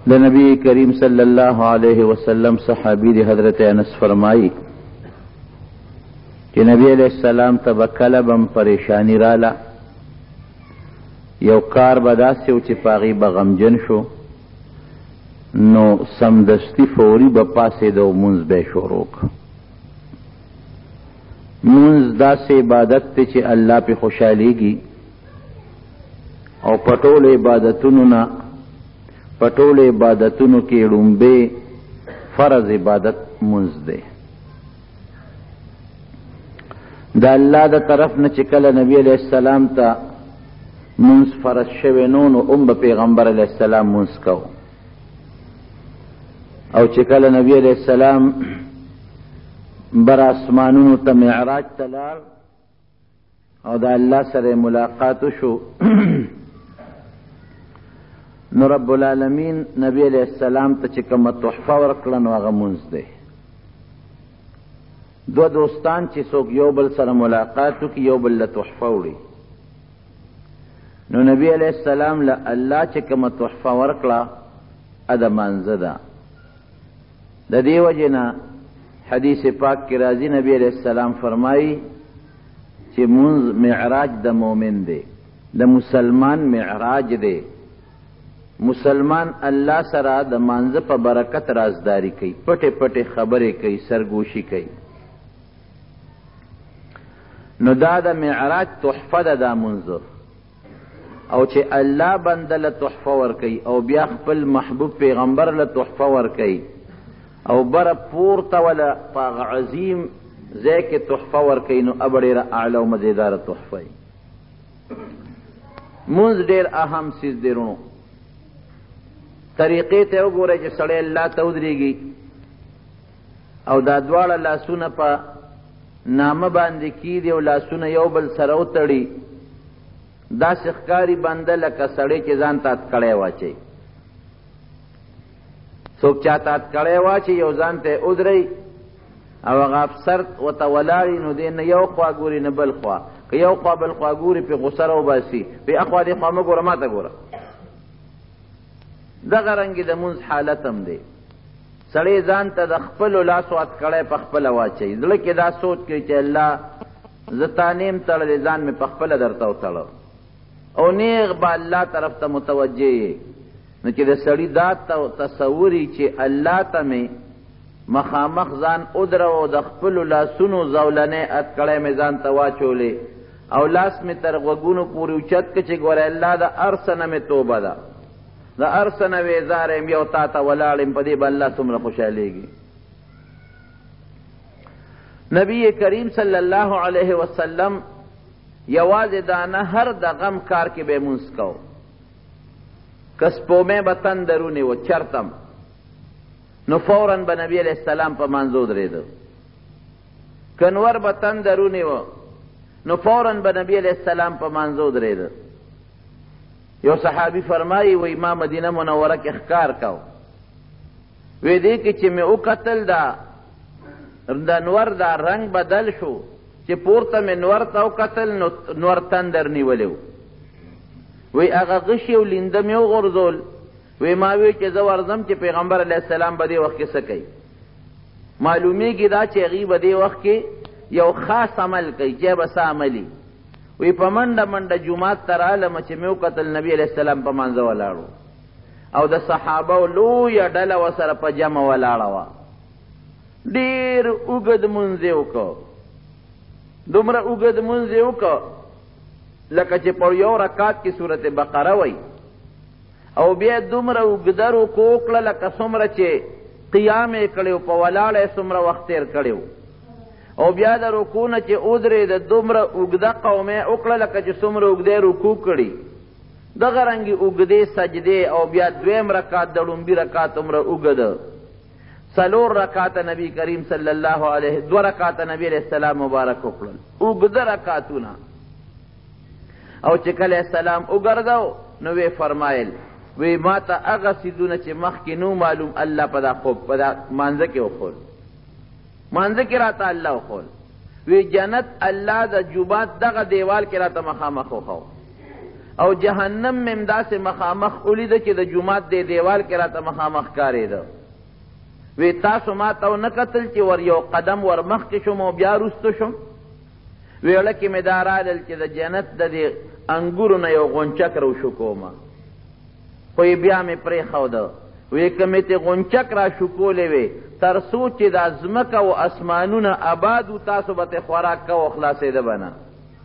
دا نبی کریم صلی اللہ علیہ وسلم صحابی دی حضرت انس فرمائی کہ نبی علیہ السلام تبا کلبم پریشانی رالا یو کار بداسی و چی پاغی بغمجن شو نو سمدستی فوری بپاسی دو منز بے شوروک منز دا سے عبادت تے چی اللہ پہ خوشحالی گی او پٹول عبادتونو نا پٹول عبادتونو کی رنبے فرض عبادت منز دے دا اللہ دا طرف نا چکل نبی علیہ السلام تا منز فرض شوینون و ام با پیغمبر علیہ السلام منز کو او چکل نبی علیہ السلام بر آسمانونو تا معراج تلار او دا اللہ سر ملاقاتو شو نو رب العالمین نبی علیہ السلام تا چکم تحفہ ورکلن واغا منز دے دو دوستان چی سوک یو بل سر ملاقاتو کی یو بل تحفہ وڑی نو نبی علیہ السلام اللہ چکم تحفہ ورکلا ادا منز دا دا دی وجنا حدیث پاک کی رازی نبی علیہ السلام فرمائی چی منز معراج دا مومن دے دا مسلمان معراج دے مسلمان اللہ سرا دا منز پا برکت رازداری کئی پٹے پٹے خبریں کئی سرگوشی کئی نو دا معراج تحفہ دا منز او چی اللہ بندل تحفہ ورکی او بیا خپل محبوب پیغمبر لتحفہ ورکی او بر پورتا ولا پاغ عظیم زیک تحفہ ورکی نو ابڑی را اعلی و مزیدار تحفہ منز دیر اہم سیز دیرونو طریقے تے او گورے چی سڑے اللہ تودری گی او دا دوار لاسونا پا نام باندی کی دی او لاسونا یو بل سرو تڑی دا سخکاری بنده لکا سڑے چی زان تات کڑے واچی سوک چا تات کڑے واچی یو زان تے ادری او اغاب سرد و تولاری نو دین یو خوا گوری نبل خوا که یو خوا بل خوا گوری پی غسر و باسی پی اخوا دی خوا مگورا ما تا گورا دا غرنگی دا منز حالتم دے سڑے زان تا دا خپل و لاسوات کڑے پا خپل واچی دلکی دا سوچ کی چی اللہ زتانیم تڑ دے زان میں پا خپل درتاو تڑ او نیغ با اللہ طرف تا متوجہ نو چی دا سڑی دا تصوری چی اللہ تا میں مخامخ زان ادرو دا خپلو لاسونو زولنے اتکڑے میں زان توا چولے او لاس میں ترغگونو پوری اچت کچی گورے اللہ دا ارسن میں توبہ دا ارسن ویزاریم یو تاتا ولالیم پدی با اللہ سمر خوشحالے گی نبی کریم صلی اللہ علیہ وسلم یواز دانا ہر دا غم کار کے بے منز کو کسپو میں بطن درونی و چرتم نو فوراً با نبی علیہ السلام پا منزود ریدو کنور بطن درونی و نو فوراً با نبی علیہ السلام پا منزود ریدو یو صحابی فرمائی و امام مدینہ منورہ کے اخکار کاؤ وی دیکھی چی میں او قتل دا نور دا رنگ بدل شو چی پورتا میں نور تاو قتل نور تندر نیولیو وی اغا غشیو لندمیو غرزول وی ماوی چی زوارزم چی پیغمبر علیہ السلام بدے وقت کی سکی معلومی کی دا چی غیب بدے وقت کی یو خاص عمل کئی چی بسا عملی وی پا منڈا منڈا جماعت تر عالم چی میو قتل نبی علیہ السلام پا منزو لارو او دا صحابو لو یا ڈالا و سر پا جمع و لاروا دیر اگد منزیو کو دمرا اگد منزیو کو لکه چې پر یو رکعت کی سورت بقره وای او بیا دومره وګدرو کوکړه لکه څومره چې قیام یې کړیو په ولاړه څومره وخت تیر کړیو او بیا د رکوع نه چې ودرې د دومره اوږده قومه وکړه لکه چې څومره اوږدې رکوع کړي دغه رنګې اوږدې سجدې او بیا دویم رکعت د لومبي رکعت عمره اوږده څلور رکعت نبی کریم صلی الله علیه دو رکعت نبی علیہ السلام مبارک وکړل اوږده رکعتونه او چې کله السلام وګرځاو نو وی فرمایل وی ما ته هغه سیدونه چې مخکې نو معلوم الله په دا خوب په دا مانځه کې وخول مانځه کې راته الله وخول وی جنت الله د جوبات دغه دیوال کې راته مخامخ وخو او جهنم مې همداسې مخامخ ولیده چې د جومات دې دیوال کې راته مخامخ ښکارېده. وی تاسو ما ته ونه کتل چې ور یو قدم ور مخکې شم او بیا وروسته شم؟ وی لکې مې دا رالل چې د جنت د دې انګورو نه یو غونچک راوشکومه، خو یې بیا مې پرېښوده. وی که مې ترې غونچک راشکولې وې تر څو چې دا ځمکه و اسمانونه آباد و تاسو به ترې خوراک کوه خلاصېده به نه.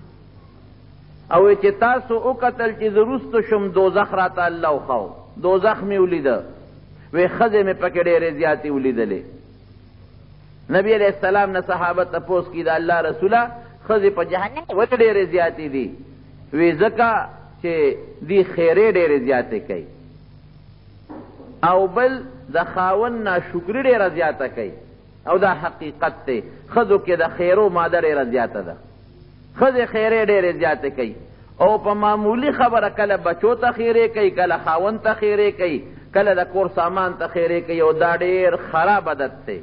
او چې تاسو وکتل چې زه وروسته شم دوزخ راته الله وښو، دوزخ مې ولیده. وی ښځې مې پکې ډېرې زیاتې ولیدلې. نبی علیہ السلام نه صحابه تپوس کړي د الله رسوله ښځې په جهنم کې ولې ډېرې زیاتې دي؟ وی ځکه چې دی خیرې ډېرې زیاتې کوي، او بل د خاوند ناشکري ډېره زیاته کوي، او دا حقیقت دی. ښځو کې د خیرو ماده ډېره زیاته ده، ښځې خیرې ډېرې زیاتې کوي، او په معمولي خبره کله بچو ته خیرې کوي، کله خاوند ته خیرې کوي، کله د کور سامان ته خیرې کوي، او دا ډېر خراب عادت دی.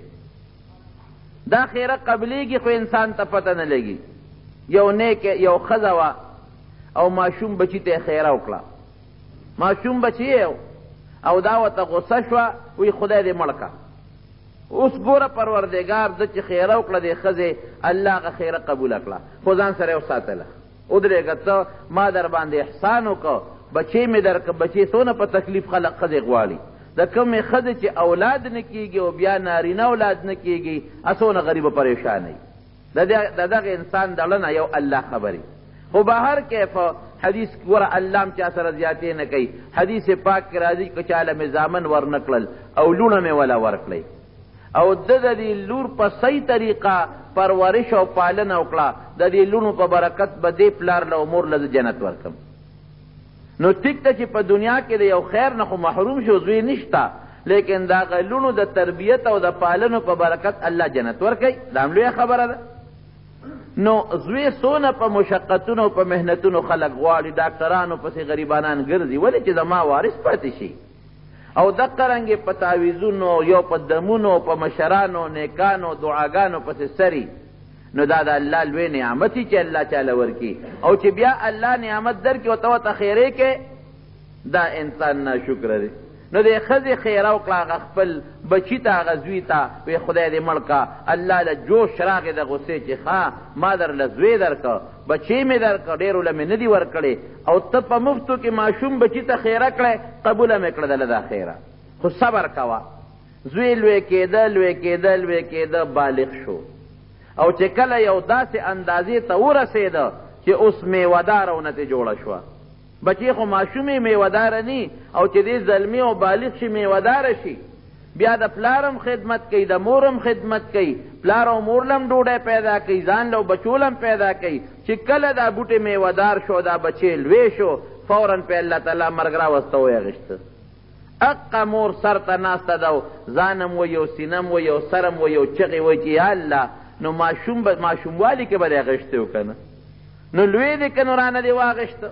دا خیره قبلیږي خو انسان ته پته نه لګي. یو نیک یو ښځه وه او ماشوم بچي ته خیره وکړه، ماشوم بچی او دا ورته غصه شوه، وی خدای دې مړ که. اوس ګوره پروردګار ده چې خیره وکړه دې ښځې، الله هغه خیره قبوله کړه، خو ځان سره یې وساتله. ودرېږه ته ما در باندې احسان وکړه، بچی مې درکړه. بچی څونه په تکلیف خلق ښځې غواړي. د کومې ښځې چې اولاد نه کېږي او بیا نارینه اولاد نه کېږي، څونه غریبه پریشانوي. د دغه انسان دړه یو الله خبري. خو به هر کیف حدیث ګوره الله هم چا سره زیاتې نه کوي. حدیث پاک کې راځي که چاله مې زامن ورنه کړل او لوڼه مې وله ورکړئ، او د دې لور په صحیح طریقه پرورش او پالنه وکړه، د دې لوڼو په برکت به دې پلار له مور له جنت ورکم. نو ټیک ته چې په دنیا کې د یو خیر نه خو محروم شو، زوی نشته، لیکن د هغه لوڼو د تربیت او د پالنو په برکت الله جنت ورکوي. دا هم لویه خبره ده. نو زوی څونه په مشقتونو او په محنتونو خلک غواړي، ډاکټرانو پسې غریبانان ګرځي، ولې چې زما وارث پاتې شي. او دقه رنګې په تعویذونو یو په دمونو په مشرانو نیکانو دعاګانو پسې سري. نو دا د الله لوی نعمت چې الله چاله ورکي، او چې بیا الله نعمت درکړي او ته ورته خیرې کې، دا انسان ناشکره دی. نو د ښځې خیره وکړه هغه خپل بچي ته، هغه زوی ته، وی خدای دې مړ که. الله له جوش راغې د غصې چې ښه ما درله زوی درکړه، بچی مې درکړه، ډېرو له مې نه دي ورکړې، او ته په مفتو کې ماشوم بچي ته خیره کړی، قبوله مې کړه دله دا خیره. خو صبر کوه. زوی لوی کېده لوی کېده لوی کېده، بالغ شو، او چې کله یو داسې اندازې ته ورسېده چې اوس میوهداره ونتې جوړه شوه. بچی خو ماشومې میوهداره نی، او چې دې زلمی او بالغ شي میوهداره شي، بیا د پلارم خدمت کوي، د مورم خدمت کوي، پلار او مور لم ډوډۍ پیدا کوي، ځان له بچو لم پیدا کوي. چې کله دا بوټی میوهدار شو، دا بچی لوی شو، فوراً په الله تعالی مرګ راوسته ویې اقا مور سر ته ناسته ده، ځانم وی او سینم وی او سرم وی او چغې وی چې یا الله، نو ماشوموالي کې به دې اغېشتی و که نه؟ نو لوی دی که نو رانه دې واغېشته،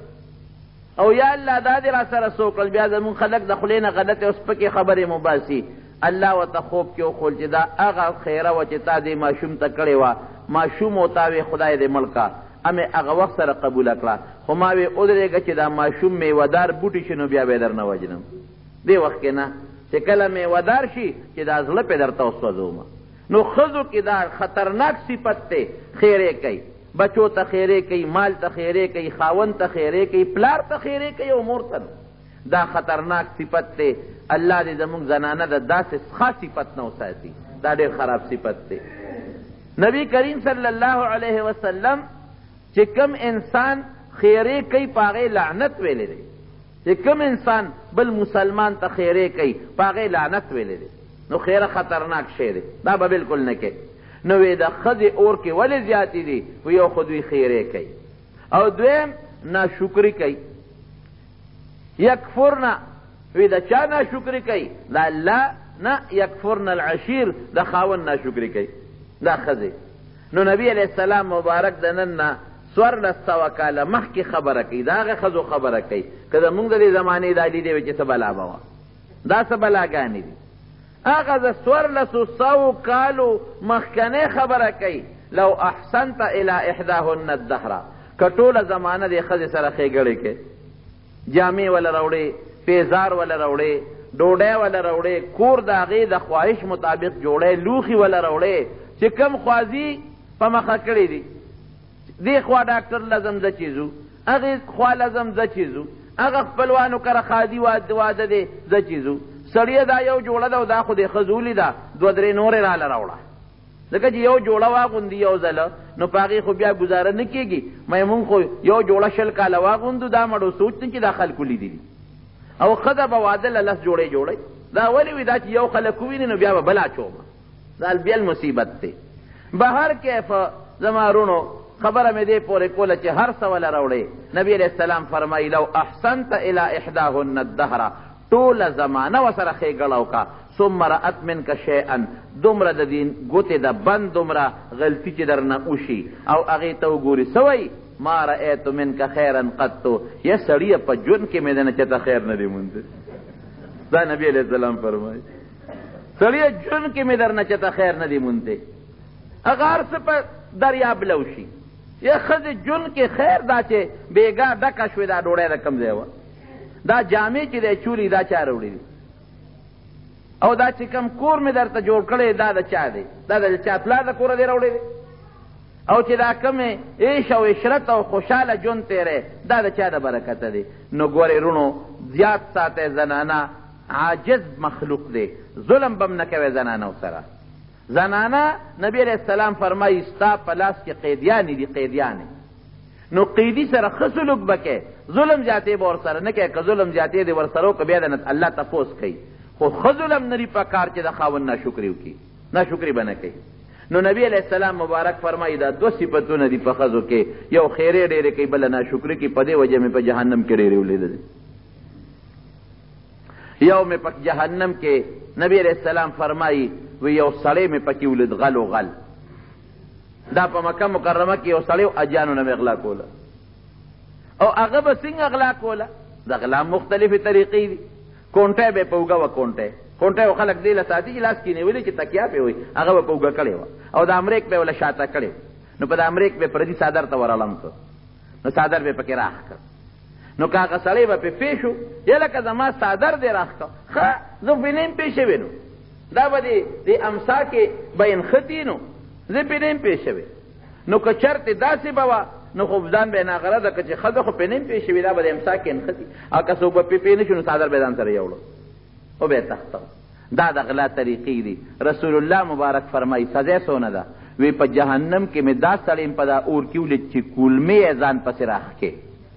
او یا الله دا دې را سره څه وکړل. بیا زمونږ خلک د خولې نه غلطې او سپکې خبرې مو باسي. الله ورته خوب کې وښول چې دا هغه خیره وه چې تا دې ماشوم ته کړې وه، ماشوم و تا وې خدای دې مړ که، امې هغه وخت سره قبوله کړه. خو ما وې ودرېږه چې دا ماشوم میوهدار بوټي شي، نو بیا به یې در نه وجنم. دې وخت کې نه، چې کله میوهدار شي چې دا زړه پې درته وسوځومه. نو ښځو کې دا خطرناک صفت دی، خیرې کوي، بچو ته خیرې کوي، مال ته خیرې کوي، خاوند ته خیرې کوي، پلار ته خیرې کوي او مور ته. دا خطرناک صفت دی. الله دې زموږ زنانه د داسې ښه صفت نه وساتي. دا ډېر خراب صفت دی. نبی کریم صلی الله علیه وسلم چې کوم انسان خیرې کوي په هغې لعنت ویلی دی، چې کوم انسان بل مسلمان ته خیرې کوي په هغې لعنت ویلی دی. نو خیره خطرناک شی دی، دا به بالکل نه کوي. نو وی د ښځې اور کې ولې زیاتې دي؟ و یو خو دوی خیرې کوي، او دویم ناشکري کوي. یکفرنه، وی د چا ناشکري کوي؟ د الله نه. یکفرن العشیر، د خاوند ناشکري کوي، دا ښځې. نو نبی علیہ السلام مبارک د نن نه 1400 کاله مخکې خبره کوي، د هغه ښځو خبره کوي. که زمونږ د دې زمانې دا لیدې وي چې څه بلا به وه، دا څه بلاګانې دي. هغه د 1400 کالو مخکنۍ خبره کوي. لو احسنت الی احداهن الدهر، که ټوله زمانه دې ښځې سره ښېګړې کوي، جامې ولا راوړې، پیزار ولا راوړې، ډوډۍ ولا راوړې، کور د هغې د خواهش مطابق جوړی، لوښي ولا راوړې چې کم خوازي په مخه کړي دي. دې خوا ډاکټر لازم زه چیزو، هغې خوا لازم زه چیزو، هغه خپلوانو کره خادي واده دی زه چیزو. سړیه دا یو جوړه ده او دا خو دې ښځولي ده، دوه درې نورې راله راوړه. ځکه چې یو جوړه واغوندي یو ځله نو په هغې خو بیا ګزاره نه کېږي. مونږ خو یو جوړه 20 کاله واغوندو، دا مړو سوچ نه چې دا خلکو لیدلي او ښځه به واده له 10 جوړې جوړی. دا ولې وي؟ دا چې یو خلک وویني نو بیا به بل اچومه. دا بیا مصیبت دی. به هر کیف زما رونو خبره مې دې پورې کوله چې هر څه وله راوړې. نبي علیه السلام فرمایي لو احسنت الی احداهن الدهر، ټوله زمانه ورسره ښېګړه وکړه، ثم رأت منک شیئا، دومره د دې ګوتې د بند دومره غلطي چې درنه وشي او هغې ته وګوري څه وایي ما رأیت منک خیرا قطو، یا سړیه په ژوند کې مې د نه چېته خیر نه دی موندلی. دا نبي علیه السلام فرمایي سړیه ژوند کې مې در نه چېته خیر نه دی موندلی. هغه هر څه په دریاب لوشي. یا ښځې ژوند کې خیر دا چې بېګا ډکه شوې دا ډوډۍ د کوم ځای وه، دا جامې چې دی چولي دا چا راوړي دي، او دا چې کوم کور مې درته جوړ کړی دا د چا دی؟ دا د چا پلار د کوره دی راوړی دی؟ او چې دا کومې عیش او عشرت او خوشحاله ژوند تېری دا د چا د برکته دی؟ نو ګورې رونو زیات ساتئ، زنانه عاجز مخلوق دی، ظلم به م نه کوئ زنانو سره. زنانه نبی علیه السلام فرمایي ستا په لاس کې قیدیانې دي، قیدیانې. نو قیدي سره ښه سلوک به کوې، ظلم زیاتې به ورسره نه کوې. که ظلم زیاتې دی ورسره وکړه بیا د الله تپوس کوي، خو ښه ظلم نري په کار چې د خاوند ناشکري وکړي، ناشکري به نه کوي. نو نبی علیه السلام مبارک فرمایي دا 2 صفتونه دي په ښځو کې، یو خیرې ډېرې کوي، بله ناشکري کوي. په دې وجه مې په جهنم کې ډېرې ولیدلې. یو مې په جهنم کې نبی علیه السلام فرمایي وی یو سړی مې پکې ولید غل و غل. دا په مکه مکرمه کې یو سړی و اجانو نه مې اغلا کوله. او هغه به څنګه اغلا کوله؟ د غلا مختلفې طریقې دي. کونټۍ به یې په اوږه وه، کونټۍ و خلک دې له ساتي چې لاس کې نیولې چې تکیا پې وي، هغه به په اوږه کړې وه، او د امریک به یې وله شاته کړې. نو په د امریک به یې پردي څادر ته ورړم کړ، نو څادر به یې پکې راخ کړ. نو که هغه سړی به پې پې شو، یا لکه زما څادر دې راخ کړ، ښه زه پې نه یم پې شوی، نو دا به د امسا کې به انخطي، نو زه پې نه یم پې شوی. نو که چرتې داسې به وه نو خو ځان به یې ناغره ده، که چې ښځه خو پې نه یم پې شوي دا به د امسا کې انخطي، او که څوک به پې نه شو نو څادر به یې ځان سره یوړو او به یې تخته. دا د غلا طریقې دي. رسول الله مبارک فرمایي سزا څونه ده؟ وی په جهنم کې مې دا سړی په دا اور کې ولید چې کولمې یې ځان پسې راښکې.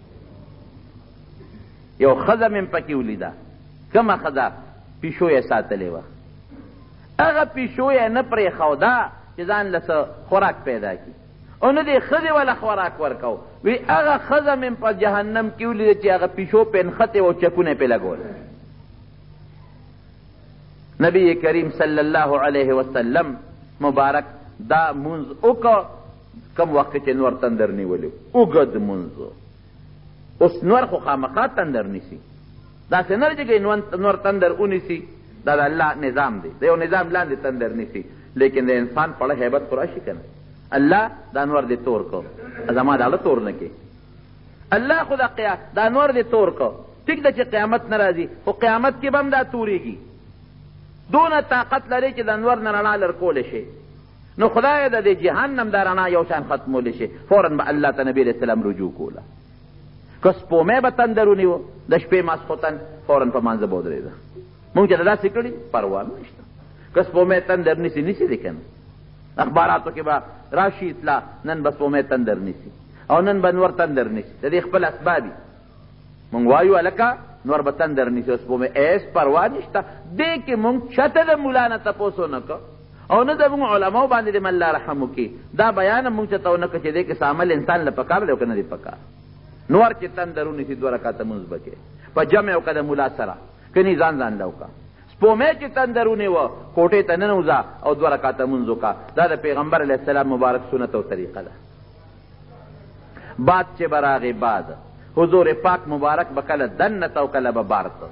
یو ښځه مې پکې ولیده، کومه ښځه؟ پیشو یې ساتلې وه. هغه پیشو یې نه پرېښوده چې ځان له څه خوراک پیدا کړي، او نه دې ښځې وله خوراک ورکو. وی هغه ښځه مې په جهنم کې ولیده چې هغه پیشو پې نښتې و، چکونه پې لګول. نبی کریم صلی الله علیه وسلم مبارک دا منز وکړه کم وخت چې نور تندر نیولی، اوږد منز. اوس نور خو خامخا تندر نیسي، داسې نه چې نور تندر ونیسي، دا د الله نظام دی، د یو نظام لاندې تندر نیسي. لیکن د انسان پړه هیبت خو راشي که نه؟ الله دا نور دې تور کو، زما دا اړه تور نه کې. الله خو دا نور دې تور کو. ټیک ده چې قیامت نه راځي، خو قیامت کې به هم دا تورېږي. دونه طاقت لري چې د انور نه رڼا لرکولی شي. نو خدای د دې جهنم دا رڼا یو شان ختمولی شي، فوراً به الله ته نبي علیه السلام رجوع کوله. که سپومۍ به تندر ونیوه د شپې ماسخوتن فوراً په مانځه به ودرېده. مونږ چې داسې کړي پروا نشته. که سپومۍ تندر نیسي نیسي دی که نه؟ اخباراتو کې به راشي اطلاع نن به سپومۍ تندر نیسي او نن به نور تندر نیسي. د دې خپل اسباب دي. مونږ وایو هلکه نور به تندر نیسي او سپومۍ ایس پروا نشته. دې کې مونږ چته د ملا نه تپوس ونه کړه او نه د مونږ علماو باندې دې الله رحم وکړي. دا بیان مونږ چته ونه کړه چې دې کې سامل انسان له پکار دی او که نه دی پکار. نور چې تندر ونیسي 2 رکعته مونځ به کوې په جمع او که د ملا سره، کنی ځان له وکړه. سپومۍ چې تندر ونیوه کوټې ته ننوځه او 2 رکعته مونځ وکړه. دا د پیغمبر علیه السلام مبارک سنت او طریقه ده. باد چې به راغې باد، حضور پاک مبارک به کله دنه ته او کله به بار ته،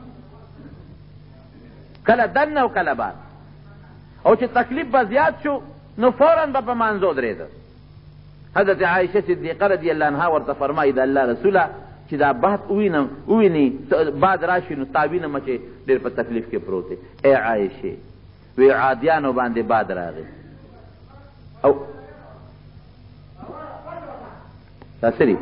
کله دنه او کله بار. او چې تکلیف به زیات شو نو فوراً به په مانځو درېده. حضرت عایشه صدیقه رضی الله عنها ورته فرمایي د الله رسوله چې دا باد وویني باد راشي نو ستا وینمه چې ډېر په تکلیف کې پروت دی. ای عایشې وی عادیانو باندې باد راغی او دا سری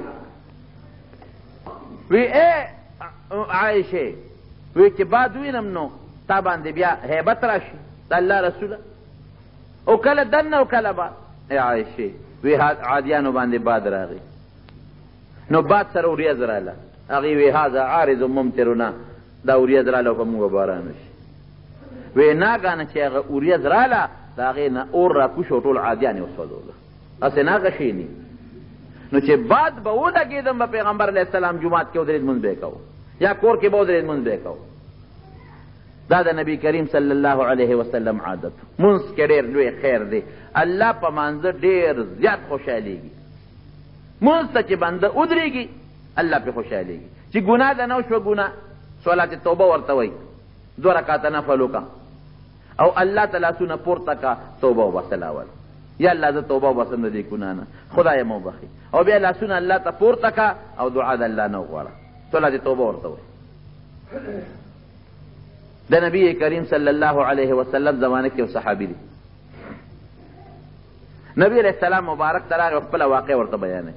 وی ای عایشې وی چې باد وینم نو تا باندې بیا هیبت راشي د الله رسوله او کله دنه او کله باد. ای عایشې وی عادیانو باندې باد راغی نو باد سره وریځ راله هغې وی هذا عارض ممطرنا دا وریځ راله او په موږ باران وشي. وی ناګانه چې هغه وریځ راله د هغې نه اور راکوش او ټول عادیان یې وسوځوله هسې ناغه شی ني. نو چې باد به ولګېدم به پیغمبر علیه السلام جومات کې ودرېد لمونځ به یې کوو یا کور کې به ودرېد لمونځ به یې کوو. دا د نبی کریم صلی الله علیه وسلم عادت. منځ کې ډېر لوی خیر دی. الله په مانځه ډېر زیات خوشحالیږي. منځ ته چې بنده ودرېږي الله پې خوشحالیږي. چې ګناه ده نه وشوه ګناه صلات توبه ورته وایي 2 رکعته نفل وکړه او الله ته لاسونه پورته که توبه وباسه اول یا الله زه توبه وباسم د دې ګناه نه خدای مو بخي او بیا لاسونه الله ته پورته که او دعا د الله نه وغواړه صلات توبه ورته وایي. د نبی کریم صلی الله علیه وسلم زمانه کې یو صحابي دی. نبی علیہ السلام مبارک ته راغی خپله واقع ورته بیانوي.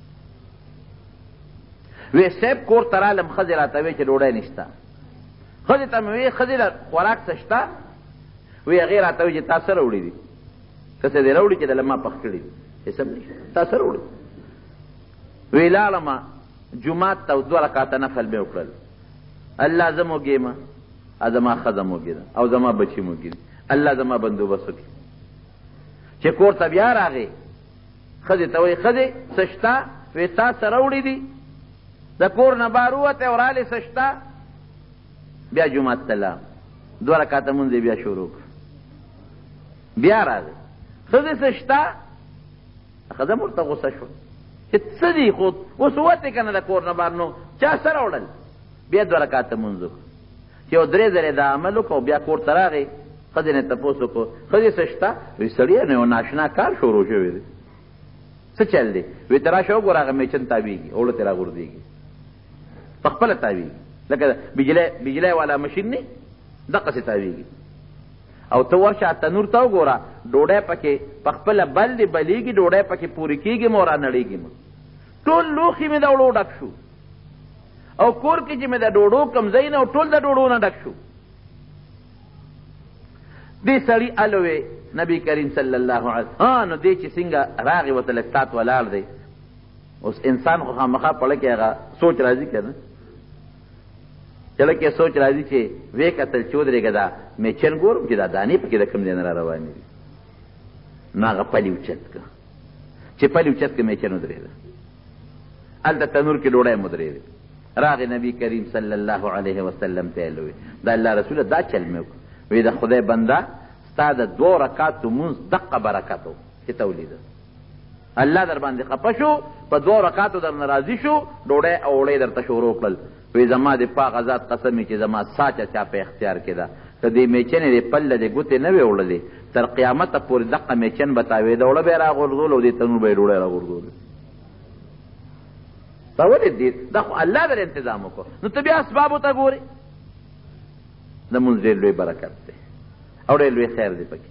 وی صاحب کور ته رالم ښځې راته وی چې ډوډۍ نشته. ښځې ته مې وی ښځې له خوراک څه شته؟ وی هغې راته وی چې تا څه راوړي دي که څه دې راوړي چې دله ما پخ کړي دي حساب نشته تا څه راوړي. وی لاړمه جومات ته 2 رکعته نفل مې وکړل. الله زه موږېمه زما ښځه موږې ده او زما بچي موږې دي الله زما بندوبست وکړي. چې کور ته بیا راغې ښځې ته وایي ښځې څه شته؟ وی تا څه راوړي دي؟ د کور نه بار ووتی او رالې څه شته؟ بیا جومات ته لاړم 2 رکعته مونځ یې بیا شروع کړ. بیا راغې ښځې څه شته؟ ښځه هم ورته غوسه شوه چې څه دي خو اوس وتې که نه د کور نه بار نو چا څه راوړل؟ بیا 2 رکعته مونځ وکړ. چې یو 3 ځلې دا عمل وکړو بیا کور ته راغې ښځې نه تپوس وکړو ښځې څه شته؟ وایي سړیه نو یو ناشنا کار شروع شوی دی څه چل دی؟ وایي ته راشه وګوره هغه میچن تاویږي اوړه ترې راغورځېږي په خپله تاویږي لکه بجلی والا مشین نه دقسې تاویږي. او ته ورشه تنور ته وګوره ډوډۍ پکې په خپله بل دې بلیږي ډوډۍ پکې پورې کېږي مو رانړېږي مو ټول لوښي مې د اوړو ډک شو او کور کې چې مې د ډوډو کم ځای نه ټول د ډوډو نه ډک شو. دې سړي الوې نبی کریم صلی الله علیه نو دې چې څنګه راغې ورته لږ سات ولاړ دی. اوس انسان خو خامخا پړه کې هغه سوچ راځي که نه چله کې سوچ راځي چې ویې کتل چې ودرېږه دا میچن ګورم چې دا دانې پکې د کوم ځای نه را روانې دي نو هغه پلي اوچت که چې پلي اوچت که میچن ودرېده هلته تنور کې ډوډۍ م ودرېدې. راغې نبی کریم صلی الله علیه وسلم ته یې وویل د الله رسوله دا چل مې وکړ. وی د خدای بنده ستا د 2 رکعاتو مونځ دقه برکت و چې ته ولیده الله در باندې خفه شو په 2 رکعاتو در نه راضي شو ډوډۍ او وړۍ درته شروع کړل. وی زما د پاک ذات قسم چې زما ساچه چا په اختیار کې ده که دې میچنې د پله د ګوتې نه وې وړلې تر قیامته پورې دقه میچن به تاوېده وړه به یې راغورځول او دې تنور به یې ډوډۍ راغورځولې. دا ولې دې دا خو الله در انتظام وکړو نو ته بیا اسبابو ته ګورې. د مونځ ډېر لوی برکت دی او ډېر لوی خیر دی پکې.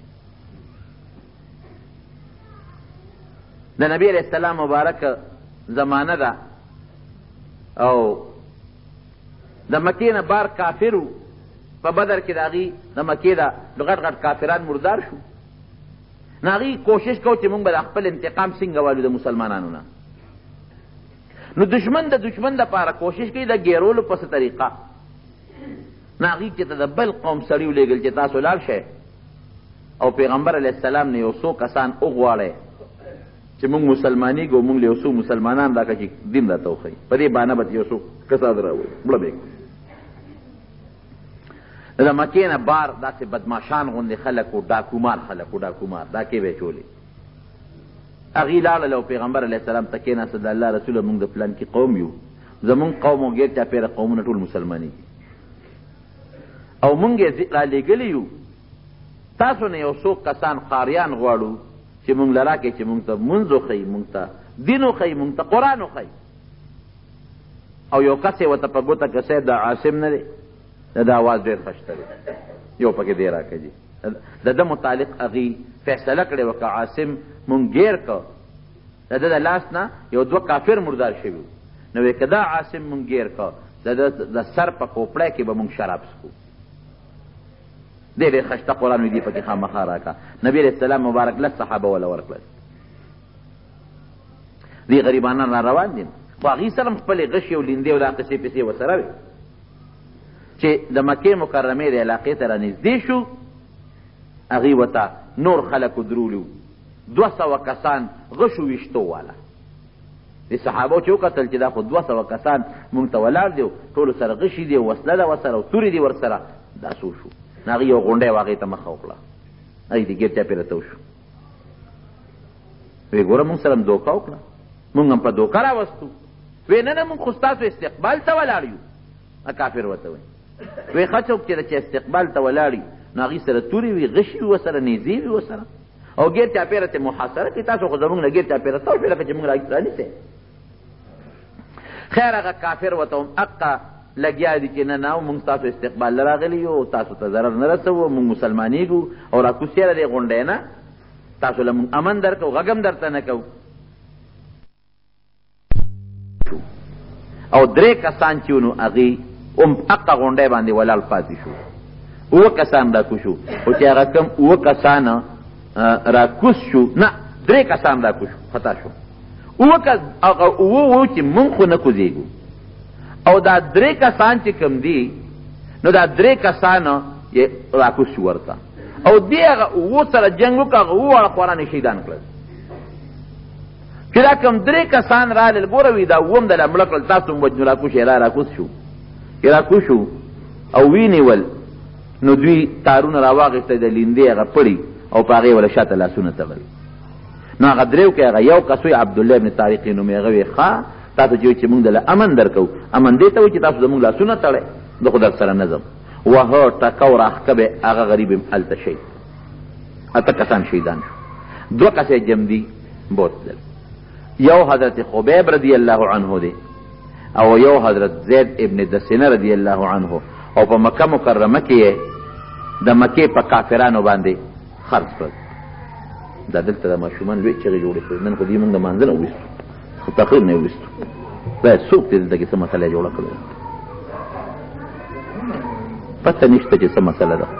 د نبی علیه السلام مبارک زمانه ده او د مکې نه بار کافرو په بدر کې د هغې د مکې د غټ غټ کافران مردار شو نو هغې کوشش کو چې مونږ به د خپل انتقام څنګه والو د مسلمانانو نه. نو دشمن د دشمن دپاره کوشش کوي د ګیرولو په څه طریقه نو هغې چې ته د بل قوم سړي ولېږل چې تاسو لاړ شئ او پیغمبر علیه السلام نه یو څو کسان وغواړئ چې مونږ مسلمانېږو مونږ له یو څو مسلمانان راکړه چې دین راته وښیي په دې بانه به یو څو کسان راوړي مړه به د مکې نه بار داسې بدماشان غوندې خلک و ډاکومار خلک و ډاکومار ډاکې به یې چولې. هغې لاړله او پیغمبر علیه السلام ته کېناسته د الله رسوله مونږ د فلانکي قوم یو زمونږ قوم او ګیر چاپېره قومونه ټول مسلمانېږي او مونږ یې رالېږلي یو تاسو نه یو څو کسان قاریان غواړو چې مونږ له راکړئ چې مونږ ته مونځ وښیي مونږ ته دین وښیي مونږ ته قرآن وښیي. او یو کس یې ورته په ګوته که صاحب دا عاصم نه دی د ده اواز ډېر ښه دی یو پکې دی راکړي د ده متعلق هغې فیصله کړې وه که عاصم مونږ ګیر که د ده د لاس نه یو دوه کافر مردار شوي نو وی که دا عاصم مونږ ګیر که د سر په کوپړی کې به مونږ شراب څکو دی ډېر ښه شته قرآن وي دې پکې خامخا راکړه نبي علیه السلام مبارک لس صحابه وله ورکړل دې غریبانان را روان دي خو هغې سره هم خپلې غشې او لیندې او دا قصې پسې ورسره وې چې د مکې مکرمې د علاقې ته را نږدې شو هغې ورته نور خلک ودرولي 200 کسان غشو ویشتو والا د صحابو چې وکتل چې دا خو 200 کسان مونږ ته ولاړ دي ټولو سره غشي دي وسله ده ورسره او تورې دي ورسره دا څو شو نو هغې یو غونډی و هغې ته مخه وکړه هغې د ګیر چاپېره تو شو وی ګوره مونږ سره هم دوکه وکړه مونږ هم په دوکه راوستو وی نه نه مونږ خو ستاسو استقبال ته ولاړ یو کافر ورته وی وی ښه څوک چې استقبال ته ولاړ وي نو هغې سره تورې وي غشي وي ورسره نیزې وي ورسره او ګیر چاپېره ته محاصره کړي تاسو خو زمونږ نه ګیر چاپېره تو شوې لکه چې مونږ رانیسئ خیر هغه کافر ورته هم حقه لګیا دي چې نه نه مونږ ستاسو استقبال نه راغلي یو تاسو ته ضرر نه رسوو مونږ مسلمانېږو او راکوس یې له دې غونډۍ نه تاسو له مونږ امن در کوو غږ هم درته نه کوو او 3 کسان چې نو هغې هم حقه غونډۍ باندې ولاړ پاتې شو 9 کسان راکوس شو او چې هغه کم 9 کسان راکوس شو نه 3 کسان راکوس شو خطا شو هغه 9 چې مونږ خو نه کوزېږو او دا 3 کسان چې کم دي نو دا 3 کسان یې راکوس شو ورته او دې هغه 9 سره جنګ وکړه هغه 9 واړه خواران یې شهیدان کړل چې دا کم 3 کسان رالل ګوره وي دا 9 دله مړه کړل تاسو هم وجنو راکوس یې راکوس شو چې راکوس شو او وینیول نو دوی تارونه راواغېسته د لیندې هغه پړي او په هغې وله شاته لاسونه تړل نو هغه 3 کې هغه یو کس وی عبدالله ابن طارق یې نومې هغه وی ښه تاسو چې مونږ دله امن درکو امن دې ته وایي چې تاسو زمونږ لاسونه تړئ زه خو در سره نه ځم وهه ټکه او راښکه به هغه غریب هم هلته شهید 8 کسان شهیدان شو 2 کسې جمدي بوتلل یو حضرت خبیب رضی الله عنه دی او یو حضرت زید ابن دسنه رضی الله عنه او په مکه مکرمه کې د مکې په کافرانو باندې خرڅ کړل دا دلته د ماشومان لوی چغې جوړې کړې نن خو دې مونږ د مانځه نه وویستو خو تقریر نه یې وویستو باید څوک دې دلته کې څه مسله جوړه کړې پته نشته چې څه مسله ده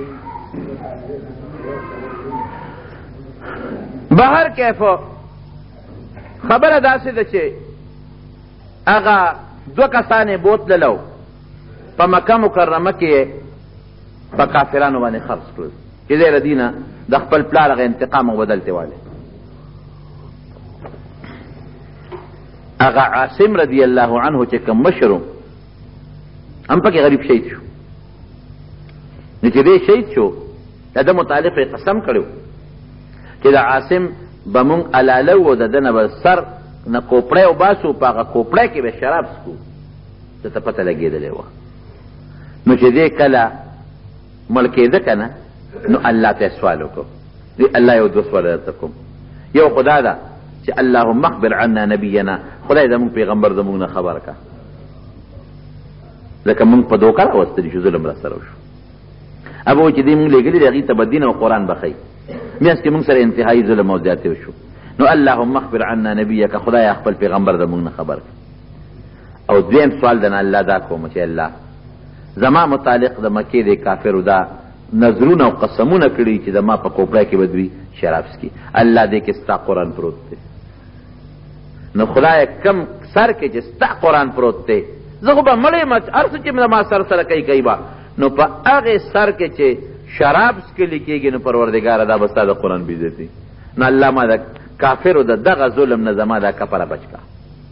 بهر کیف خبره داسې ده چې هغه 2 کسان یې بوتللو په مکه مکرمه کې په کافرانو باندې خرڅ کړل چې دی له دې نه د خپل پلار هغه انتقام او بدلتې والی هغه عاصم رضی الله عنه چې کوم مشر هم پکې غریب شهید شو نو چې دی شهید شو د ده متعلق یې قسم کړی چې د عاصم به مونږ الاله و د ده نه به سر نه کوپړی وباسو په هغه کوپړی کې به شراب څکو ده ته پته لګېدلې وه نو چې دی کله مړ کېده که نه نو الله ته سوال وکړو الله یو 2 سوال درته کوم یو خدا ده چې اللهم اخبر عنا نبینا خدای زمونږ پیغمبر زمونږ نه خبر کا ځکه مونږ په دوکه راوستلي شو ظلم را سره وشو هغه وایي چې دې مونږ لېږلي دي هغې ته به دین او قرآن به ښیي میانځ کې مونږ سره انتهایي ظلم او زیاتې وشو نو اللهم اخبر عنا نبیک خدای خپل پیغمبر زمونږ نه خبر کا او دویم سوال د نه الله دا کوم چې الله زما متعلق د مکې د کافرو دا نظرونه او قسمونه کړي چې د ما په کوپړی کې به دوی شراب څکي الله دې کې ستا قرآن پروت دی نو خدای کم سر کې چې ستا قرآن پروت دی زه خو به مړی یم هر څه چې ما سر سره کوي به نو په هغې سر کې چې شراب څکلي کېږي نو پروردګاره دا به ستا د قرآن بېزتي نو الله ما د کافرو د دغه ظلم نه زما دا کفره بچ کا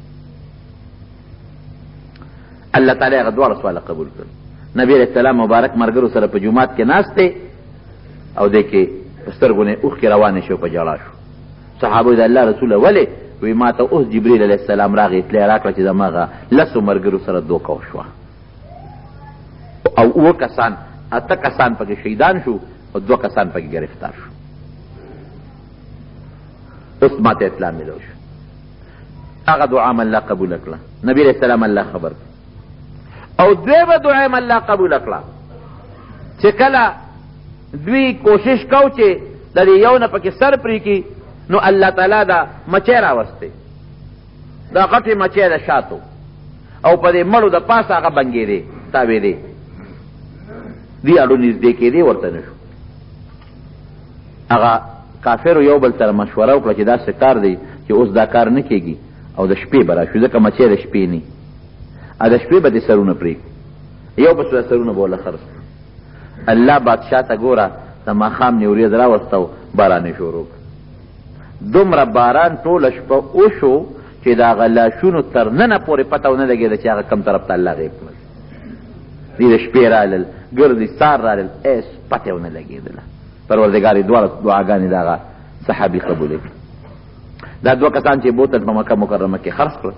الله تعالی هغه دواړه سواله قبول کړل نبی علیہ السلام مبارک مرګرو سره په جومات کې ناست دی او دی کې په سترګو نه اوښکې روانې شو په ژړا شو صحابو د الله رسوله ولې وی ما ته اوس جبریل علیه السلام راغی اطلاع راکړه چې زماغه 10 ملګرو سره دوکه وشوه او 9 کسان 8 کسان پکې شهیدان شو او 2 کسان پکې گرفتار شو اوس ما ته اطلاع میلو شو هغه دعا م الله قبول کړه، نبی علیہ السلام الله خبر کړ. او دویمه دعا م الله قبول کړه چې کله دوی کوشش کو چې د دې یو نه پکې سر پرې کړي، نو الله تعالی دا مچۍ راوستی، دا غټې مچۍ د شاتو، او په دې مړو د پاسه هغه بنګېدې تاوېدې، دې اړو نږدې کېدې ورته نه شو. هغه کافرو یو بل سره مشوره وکړه چې داسې کار دی چې اوس دا کار نه کېږي او د شپې به راشو، ځکه مچۍ د شپې نه د شپې به دې سرونه پرېږدي، یو په سرونه به وله خرڅ. الله بادشاه ته ګوره د ماښام نه ورېځ راوسته، باران یې شروع کړ. دومره باران ټوله شپه وشو چې د هغه لاشونو تر ننه پورې پته ونه لګېده چې هغه کم طرف ته الله غیب کړل. دې د شپې رالل، ګردې سار رالل، هېڅ پته ونه لګېدله. پروردګار یې دواړه دعاګانې د هغه صحابي قبولې کړې. دا دوه کسان چې بوتل په مکه مکرمه کې خرڅ کړل،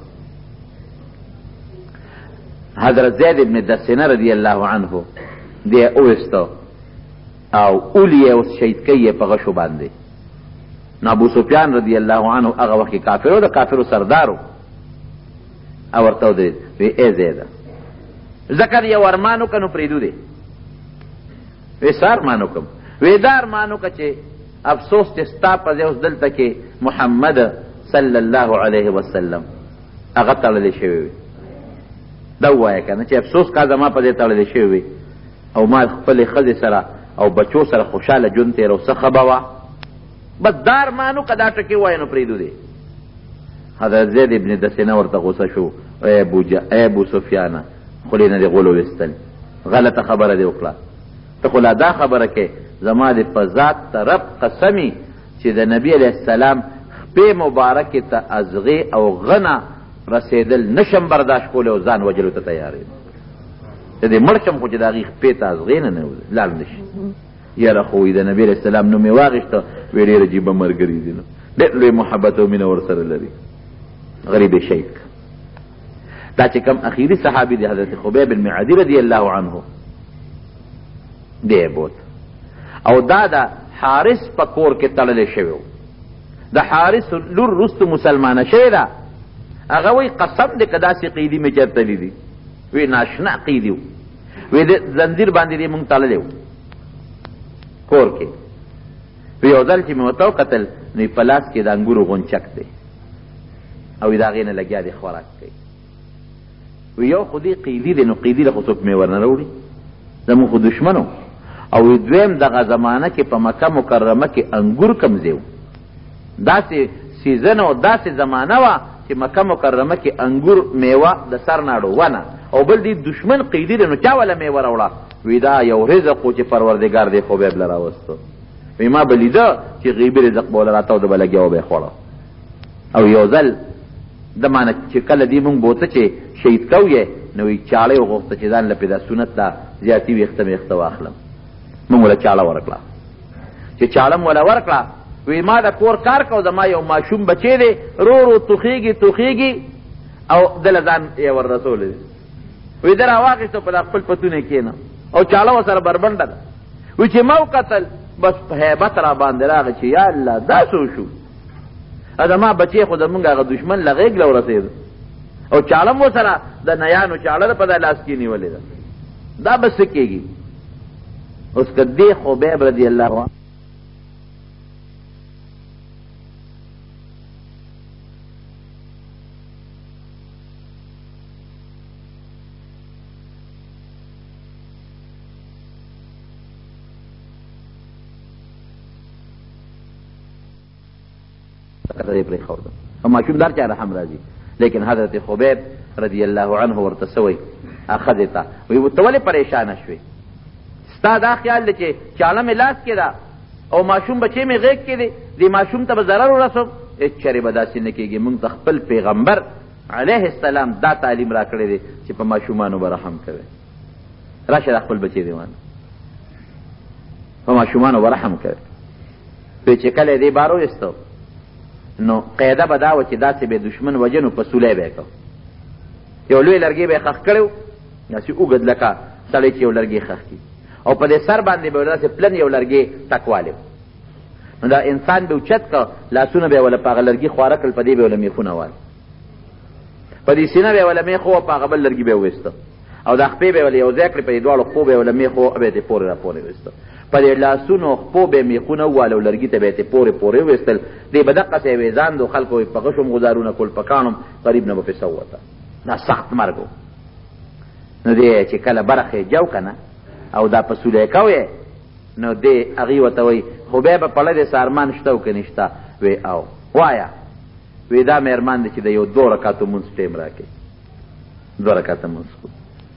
حضرت زید ابن دسنه رضی الله عنه دی اوسته او اولی یې اوس شهید کوي په غشو باندې. نو ابو سفیان رضی الله عنه هغه وخت کې کافر و، د کافرو سردارو، او ورته ودرېد وی ای زیده ذکر یو ارمان وکړه نو پرېږدو دی. وی څه ارمان وکړم؟ وی دا ارمان وکړه چې افسوس چې ستا په ځای اوس دلته کې محمد صلی الله علیه وسلم هغه تړلی شوی وي. دا ووایه که نه چې افسوس کا زما په ځای تړلی شوی وي او ما خپلې ښځې سره او بچو سره خوشحاله ژوند تېر او څه ښه به وه. بس دا ارمان وکړه، دا ټکې ووایه نو پرېږدو دی. حضرت زید ابن دسنه ورته غوسه شو، ای ابو سفیانه خولې نه دې غولو ویستل، غلطه خبره دې وکړه. ته خو لا دا خبره کې زما د په ذات طرف قسمي چې د نبي علیه السلام خپې مبارکې ته ازغې او غنه رسېدل نشم برداشت کولی او ځان وجلو ته تیار یم. ته دې مړ شم خو چې د هغې خپې ته ازغې نه لاړ نه شي. یاره خو د نبي علیه السلام نوم یې واخېسته، وی ډېر عجیبه ملګري دي، نو ډېر لوی محبت او مینه ورسره لري. غریب شیخ دا چې کوم اخیری صحابي دی حضرت خبیب بن معدي رضی الله عنه دی بوت، او دا د حارث په کور کې تړلی شوی و. د حارث لور وروستو مسلمانه شوې ده. هغه وایي قسم دی که داسې قیدي مې چېرته لیدي. وی ناشنا قیدي و، وی د زنځیر باندې دې مونږ تړلی و کور کې. وی یو ځل چې مې ورته وکتل نو په لاس کې د انګورو غونچک دی او د هغې نه لګیا دی خوراک کوي. وی یو خو دې قیدي دی، نو قیدي له خو څوک مې ورنه راوړي، زموږ خو دشمن. او دویم دغه زمانه کې په مکه مکرمه کې انګور کم ځای و، داسې سیزن او داسې زمانه وه چې مکه مکرمه کې انګور میوه د سر نه ونه، او بل دې دشمن قیدي دی، نو چا وله میوه راوړه؟ وی دا یو رزق و چې پروردګار دې خبیب له راوسته. وی ما به لیده چې غیبي رزق به وله راته او د به لګیا و به یې خوړه. او یو ځل د مانه چې کله دې مونږ بوته چې شهید کو یې، نو وی چاړه یې وغوښته چې ځان له پې دا سنت ده زیاتي ویښته واخلم. مونږ وله چاړه ورکړه. چې چاړه مو وله ورکړه، وی ما د کور کار کو، زما یو ماشوم بچی دی رو رو توخیږي او دله ځان یې ور رسولی دی. وی ده راواخېسته په دا خپل پتونه کېنه او چاړه ورسره بربنډه ده. وی چې ما وکتل بس په هیبت را باندې راغی چې یا الله دا څه شو؟ زما بچی خو زمونږ هغه دشمن له غېږ له ورسېده او چاړه مو سره د نیانو چاړه په دا لاس کې نیولې ده، دا به څه کېږي؟ اوس که دې خبیب رضی الله عنه او ماشوم دار چا رحم راځي. لیکن حضرت خبیب رضی الله عنه ورته سوی اخذ ته وی ته ولې پریشانه شوې؟ ستا دا خیال دی چې چاړه مې لاس کې ده او ماشوم بچی مې غېږ کې دی، دې ماشوم ته به ضرر ورسوم؟ هېڅ چرې به داسې نه کېږي. موږ ته خپل پیغمبر علیه السلام دا تعلیم را کړی دی چې په ماشومانو به رحم کوئ. راشه د خپل بچی دی وانه په ماشومانو به رحم کوئ. وی چې کله دې بار وایستو نو قاعده به دا وه چې داسې به دشمن وجنو په سولی به یې کو. یو لوی لرګی به یې خښ کړی و، داسې اوږد لکه سړی چې یو لرګی خښ کړي، او په دې سر باندې به داسې پلن یو لرګی ټکوالی و. نو دا انسان به اوچت که لاسونه به یې وله په هغه لرګي خواره کړل، په دې به یې وله میخونه وال. په دې سینه به یې وله میخ په هغه بل لرګي به یې وویسته او دا خپې به یې وله یو ځای کړې په دې دواړو خپو به یې وله میخ به یې پورې را پورې ویسته په دې لاسونو خپو به یې میخونه وواله او لرګي ته به یې پورې پورې وویستل دې به دقسې یې ویزاندو خلکو یې په غشم غزارونه کول په کاڼم قریب نه به پسې ووته دا سخت مرګ و نو دې چې کله برخې جو که نه او دا په سولی کوې نو دې هغې ورته وایي خو بیا به پړه دې سارمان شته او که نشته وی او وایا وی دا مهرمان دی چې د یو 2 رکعتو مونځ ټیم راکړي 2 رکعته مونځ خو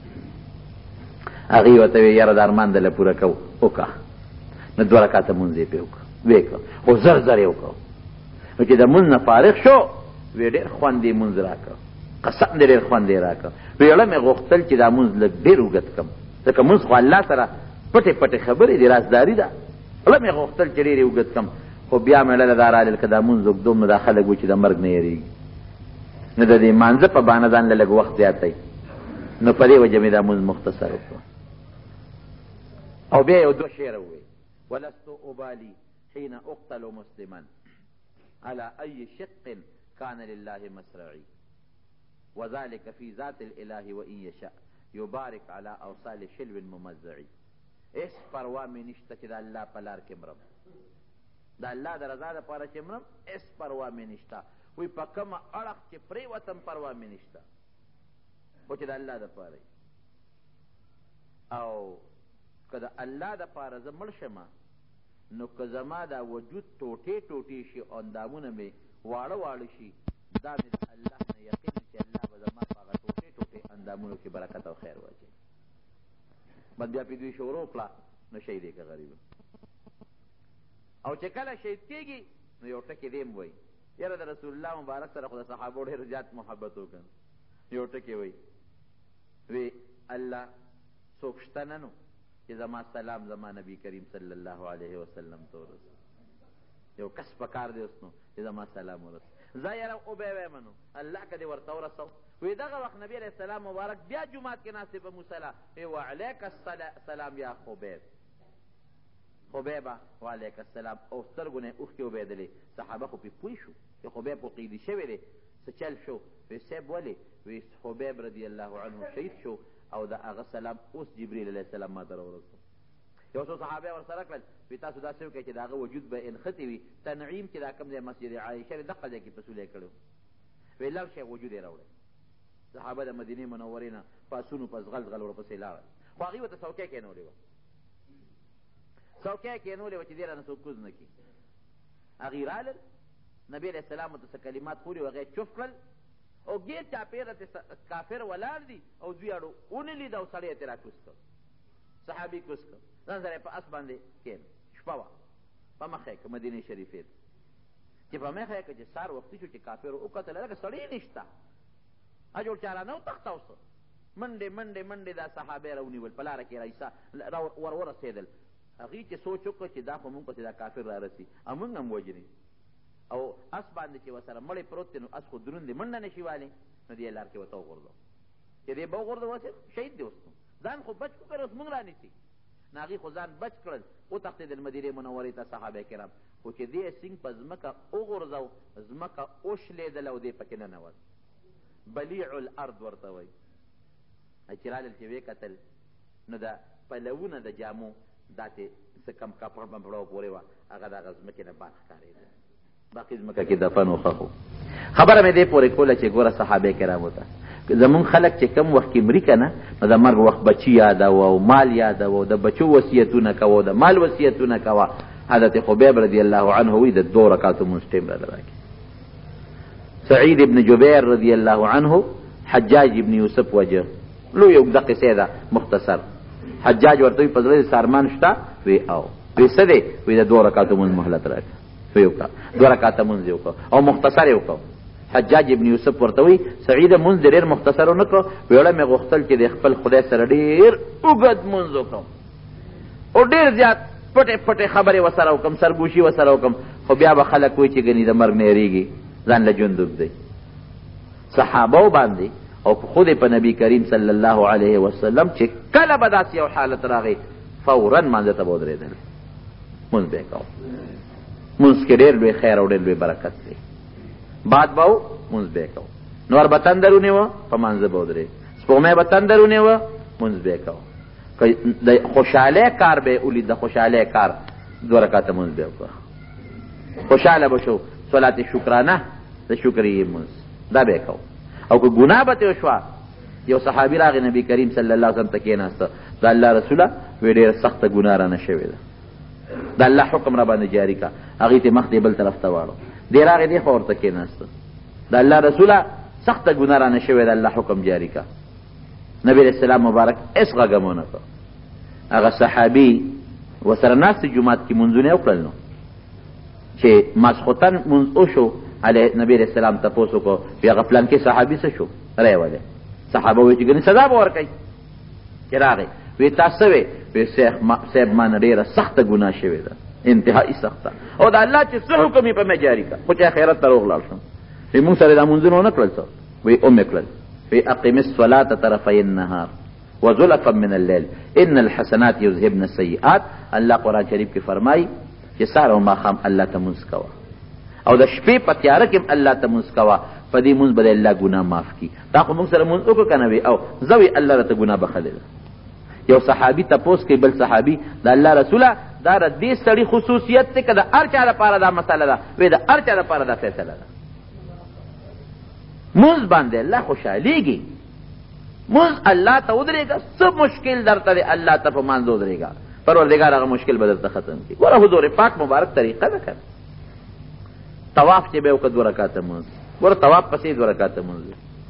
هغې ورته وی یاره د ارمان دله پوره کوو وکړه نو 2 رکعته مونځ یې پرې وکړه ویې کړه خو زر زر یې وکړه نو چې د مونځ نه فارغ شو وی ډېر خوند یې مونځ راکړه قسم دې ډېر خوند یې راکړه وی اړه مې غوښتل چې دا مونځ لږ ډېر اوږد کړم ځکه مونځ خو الله سره پټې پټې خبرې دي رازداري ده اړه مې غوښتل چې ډېر یې اوږد کړم خو بیا مې ډله دا رالل که دا مونځ اوږدوم نو دا خلک وایي چې د مرګ نه یېرېږي نو د دې مانځه په بانه ځان له لږ وخت زیاتی نو په دې وجه مې دا مونځ مختصر وکړو او بیا یو 2 شعره ووایي ولست ابالي حين اقتل مسلما على اي شق كان لله مسرعي وذلك في ذات الاله وان يشاء يبارك على اوصال شلو ممزعي اس پروا مې نشته چې د الله په لار کې مرم د الله د رضا دپاره چې مرم اس پروا مې نشته وی په کومه اړخ چې پرېوتم پروا مې نشته خو چې د الله دپاره او که د الله دپاره زه مړ شمه نو که زما دا وجود ټوټې ټوټې شي او اندامونه مې واړه واړه شي دا مې د الله نه یقین چې الله به زما په هغه ټوټې ټوټې اندامونو کې برکت او خیر واچوي بس بیا پې دوی شروع کړه نو شهید یې که غریب او چې کله شهید کېږي نو یو ټکې دې م وایي یاره د رسول الله مبارک سره خو د صحابو ډېر زیات محبت وکړ یو ټکې وایي وی الله څوک شته نه نو چې زما سلام زما نبی کریم صلی الله علیه وسلم ته ورسوي یو کس پکار دی اوس نو چې زما سلام ورسوي زه یاره وبه ویمه نو الله که دې ورته ورسو وی دغه وخت نبی علیه السلام مبارک بیا جومات کې ناست په مصلی وی وعلیک السلام یا خبیب خبیبه وعلیک السلام او سترګو نه اوښکې وبهېدلې صحابه خو پې پوه شو چې خبیب خو قیدي شوی دی څه چل شو وی صاحب ولې وی خبیب رضی الله عنه شهید شو او د هغه سلام اوس جبریل علیه السلام ما ته راورسو یو څو صحابه ورسره کړل وی تاسو داسې وکړئ چې د هغه وجود به انختې وي تنعیم چې دا کوم ځای مسجد عایشه دی دقه ځای کې پسولی کړی وی لږ شی وجود یې راوړی صحابه د مدینې منورې نه پاسونو په زغل زغل ورپسې لاړل خو هغې ورته څوکۍ کېنولې وه څوکۍ کېنولې وه چې دې رانه څوک کوز نه کړي هغې رالل نبی علیه السلام ورته څه کلمات خوري و هغې چوف کړل او ګیر چاپېره کافر ولاړ دي او دوی اړو ونه لید او سړی یې ترې راکوز کړ صحابي کوز کړ ځان سره یې په اس باندې کېن شپه وه په مخه یې که مدینې شریفې ته چې په مخه یې که چې سار وختي شو چې کافر وکتل لکه سړی نشته اجوړ چاله نه وتښته اوسه منډې منډې منډې دا صحابه یې راونیول په لاره کې رایسا ور ورسېدل هغې چې سوچ وکړه چې دا خو مونږ پسې دا کافر را رسي او مونږ هم وجني او اس باندې چې ورسره مړی پروت دی نو اس خو دروند دی منډه نه شي والی نو دې لار کې ورته وغورځو چې دې به وغورځو وسې شهید دی اوس ځان خو بچ کړ اوس مونږ رانیسي نو هغې خو ځان بچ کړل وتښتېدل مدینې منورې ته صحابه کرام خو چې دې سینګ په ځمکه وغورځو ځمکه وشلېدل او دې پکې ننوت بلیع الارض ورته وایي چې رالل چې ویې کتل نو د پلوونه د جامو داسې څه کم کپړ بمپړو پورې وه هغه د هغه ځمکې نه باد ښکارېده باقي ځمکه کې دفن و ښخو خبره مې دې پورې کوله چې ګوره صحابه کرامو ته زمونږ خلک چې کم وخت کې مري که نه نو د مرګ وخت بچي یادوه او مال یادوه او د بچو وصیتونه کوه او د مال وصیتونه کوه حضرت خبیب رضی الله عنه وی د 2 رکعتو مونځ ټیم راله راکړي سعید ابن جبیر رضی الله عنه حجاج ابن یوسف وجه لوی اوږده قصې ده مختصر حجاج ورته وي په زړه دې سارمان شته وی او وی څه دی وی د 2 رکعتو مونځ مهلت راکړه وی وکړه 2 رکعته مونځ یې وکړه او مختصر یې وکړه حجاج ابن یوسف ورته وی سعید مونځ ډېر مختصر ونه کړو ویړه مې غوښتل چې د خپل خدای سره ډېر اوږد مونځ وکړم او ډېر زیات پټې پټې خبرې ورسره وکړم سرګوشي ورسره وکړم خو بیا به خلک وایي چې ګنې د مرګ نه یېرېږي ځان له جندب دی صحابو باندې او خود په نبی کریم صلی الله علیه وسلم چې کله به داسې یو حالت راغی فورا مانځه ته به ودرېدل مونځ به یې کوو مونځ کې ډېر لوی خیر او ډېر لوی برکت دی باد به و مونځ به یې کوو نور به تندرونې وه په مانځه به ودرېد، سپوږمۍ به تندرونې وه مونځ به یې کوه. که د خوشحالۍ کار به یې ولید، د خوشحالۍ کار 2 رکعته مونځ به یې وکړه، خوشحاله به شو، صلات شکرانه د شکریې مونځ دا به یې کوه. او که ګناه به ترې وشوه، یو صحابي راغی نبی کریم صلی الله علیه وسلم ته کېناسته، د الله رسوله وی ډېره سخته ګناه رانه شوې ده، د الله حکم را باندې جاري کا. هغې ته مخ دې بل طرف ته واړو، دی راغی دی خوا ورته کېناسته، د الله رسوله سخته ګناه رانه شوې ده، الله حکم جاري کا. نبی علیہ السلام مبارک هېڅ غږ ونه کړ. هغه صحابي ورسره ناست جومات کې مونځونه وکړل. نو چې ماسخوتن مونځ وشو، نبی علیہ السلام تپوس وکړو بیا هغه پلانکي صحابي څه شو رای ولې؟ صحابه وایي چې ګنې سزا به ورکوي. چې راغی وی تاسو وی صاحب ما نه ډېره سخته ګناه شوې ده، انتهایي سخته، او د الله چې څه حکم یې په مې جاري کړه، خو چې آخرت ته روغ لاړ شم. وی مونږ سره دا مونځونه ونه کړل څه؟ وی مې کړل. وی اقم الصلاة طرفي النهار وزلفا من الليل ان الحسنات یذهبن السیئات. الله قرآن شریف کې فرمایي چې سهار او ماښام الله ته مونځ کوه، او د شپې په تیاره کې هم الله ته مونځ کوه، په دې مونځ به د الله ګناه معاف کړي. تا خو مونږ سره مونځ وکړو که نه وي؟ او زه وی الله راته ګناه بخلې ده. یو صحابي تپوس کوي بل صحابي، د الله رسوله دا د دې سړي خصوصیت دی که د هر چا لپاره دا مسله ده؟ وی د هر چا لپاره دا فیصله ده. مونځ باندې الله خوشحالیږي، مونځ الله ته ودرېږه، څه مشکل درته دی الله ته په مانځه ودرېږه، پروردګار هغه مشکل به درته ختم کړي. ګوره حضور پاک مبارک طریقه ده که طواف چې به یې وکړه 2 رکعته مونځ، ګوره طواف پسې 2 رکعته مونځ.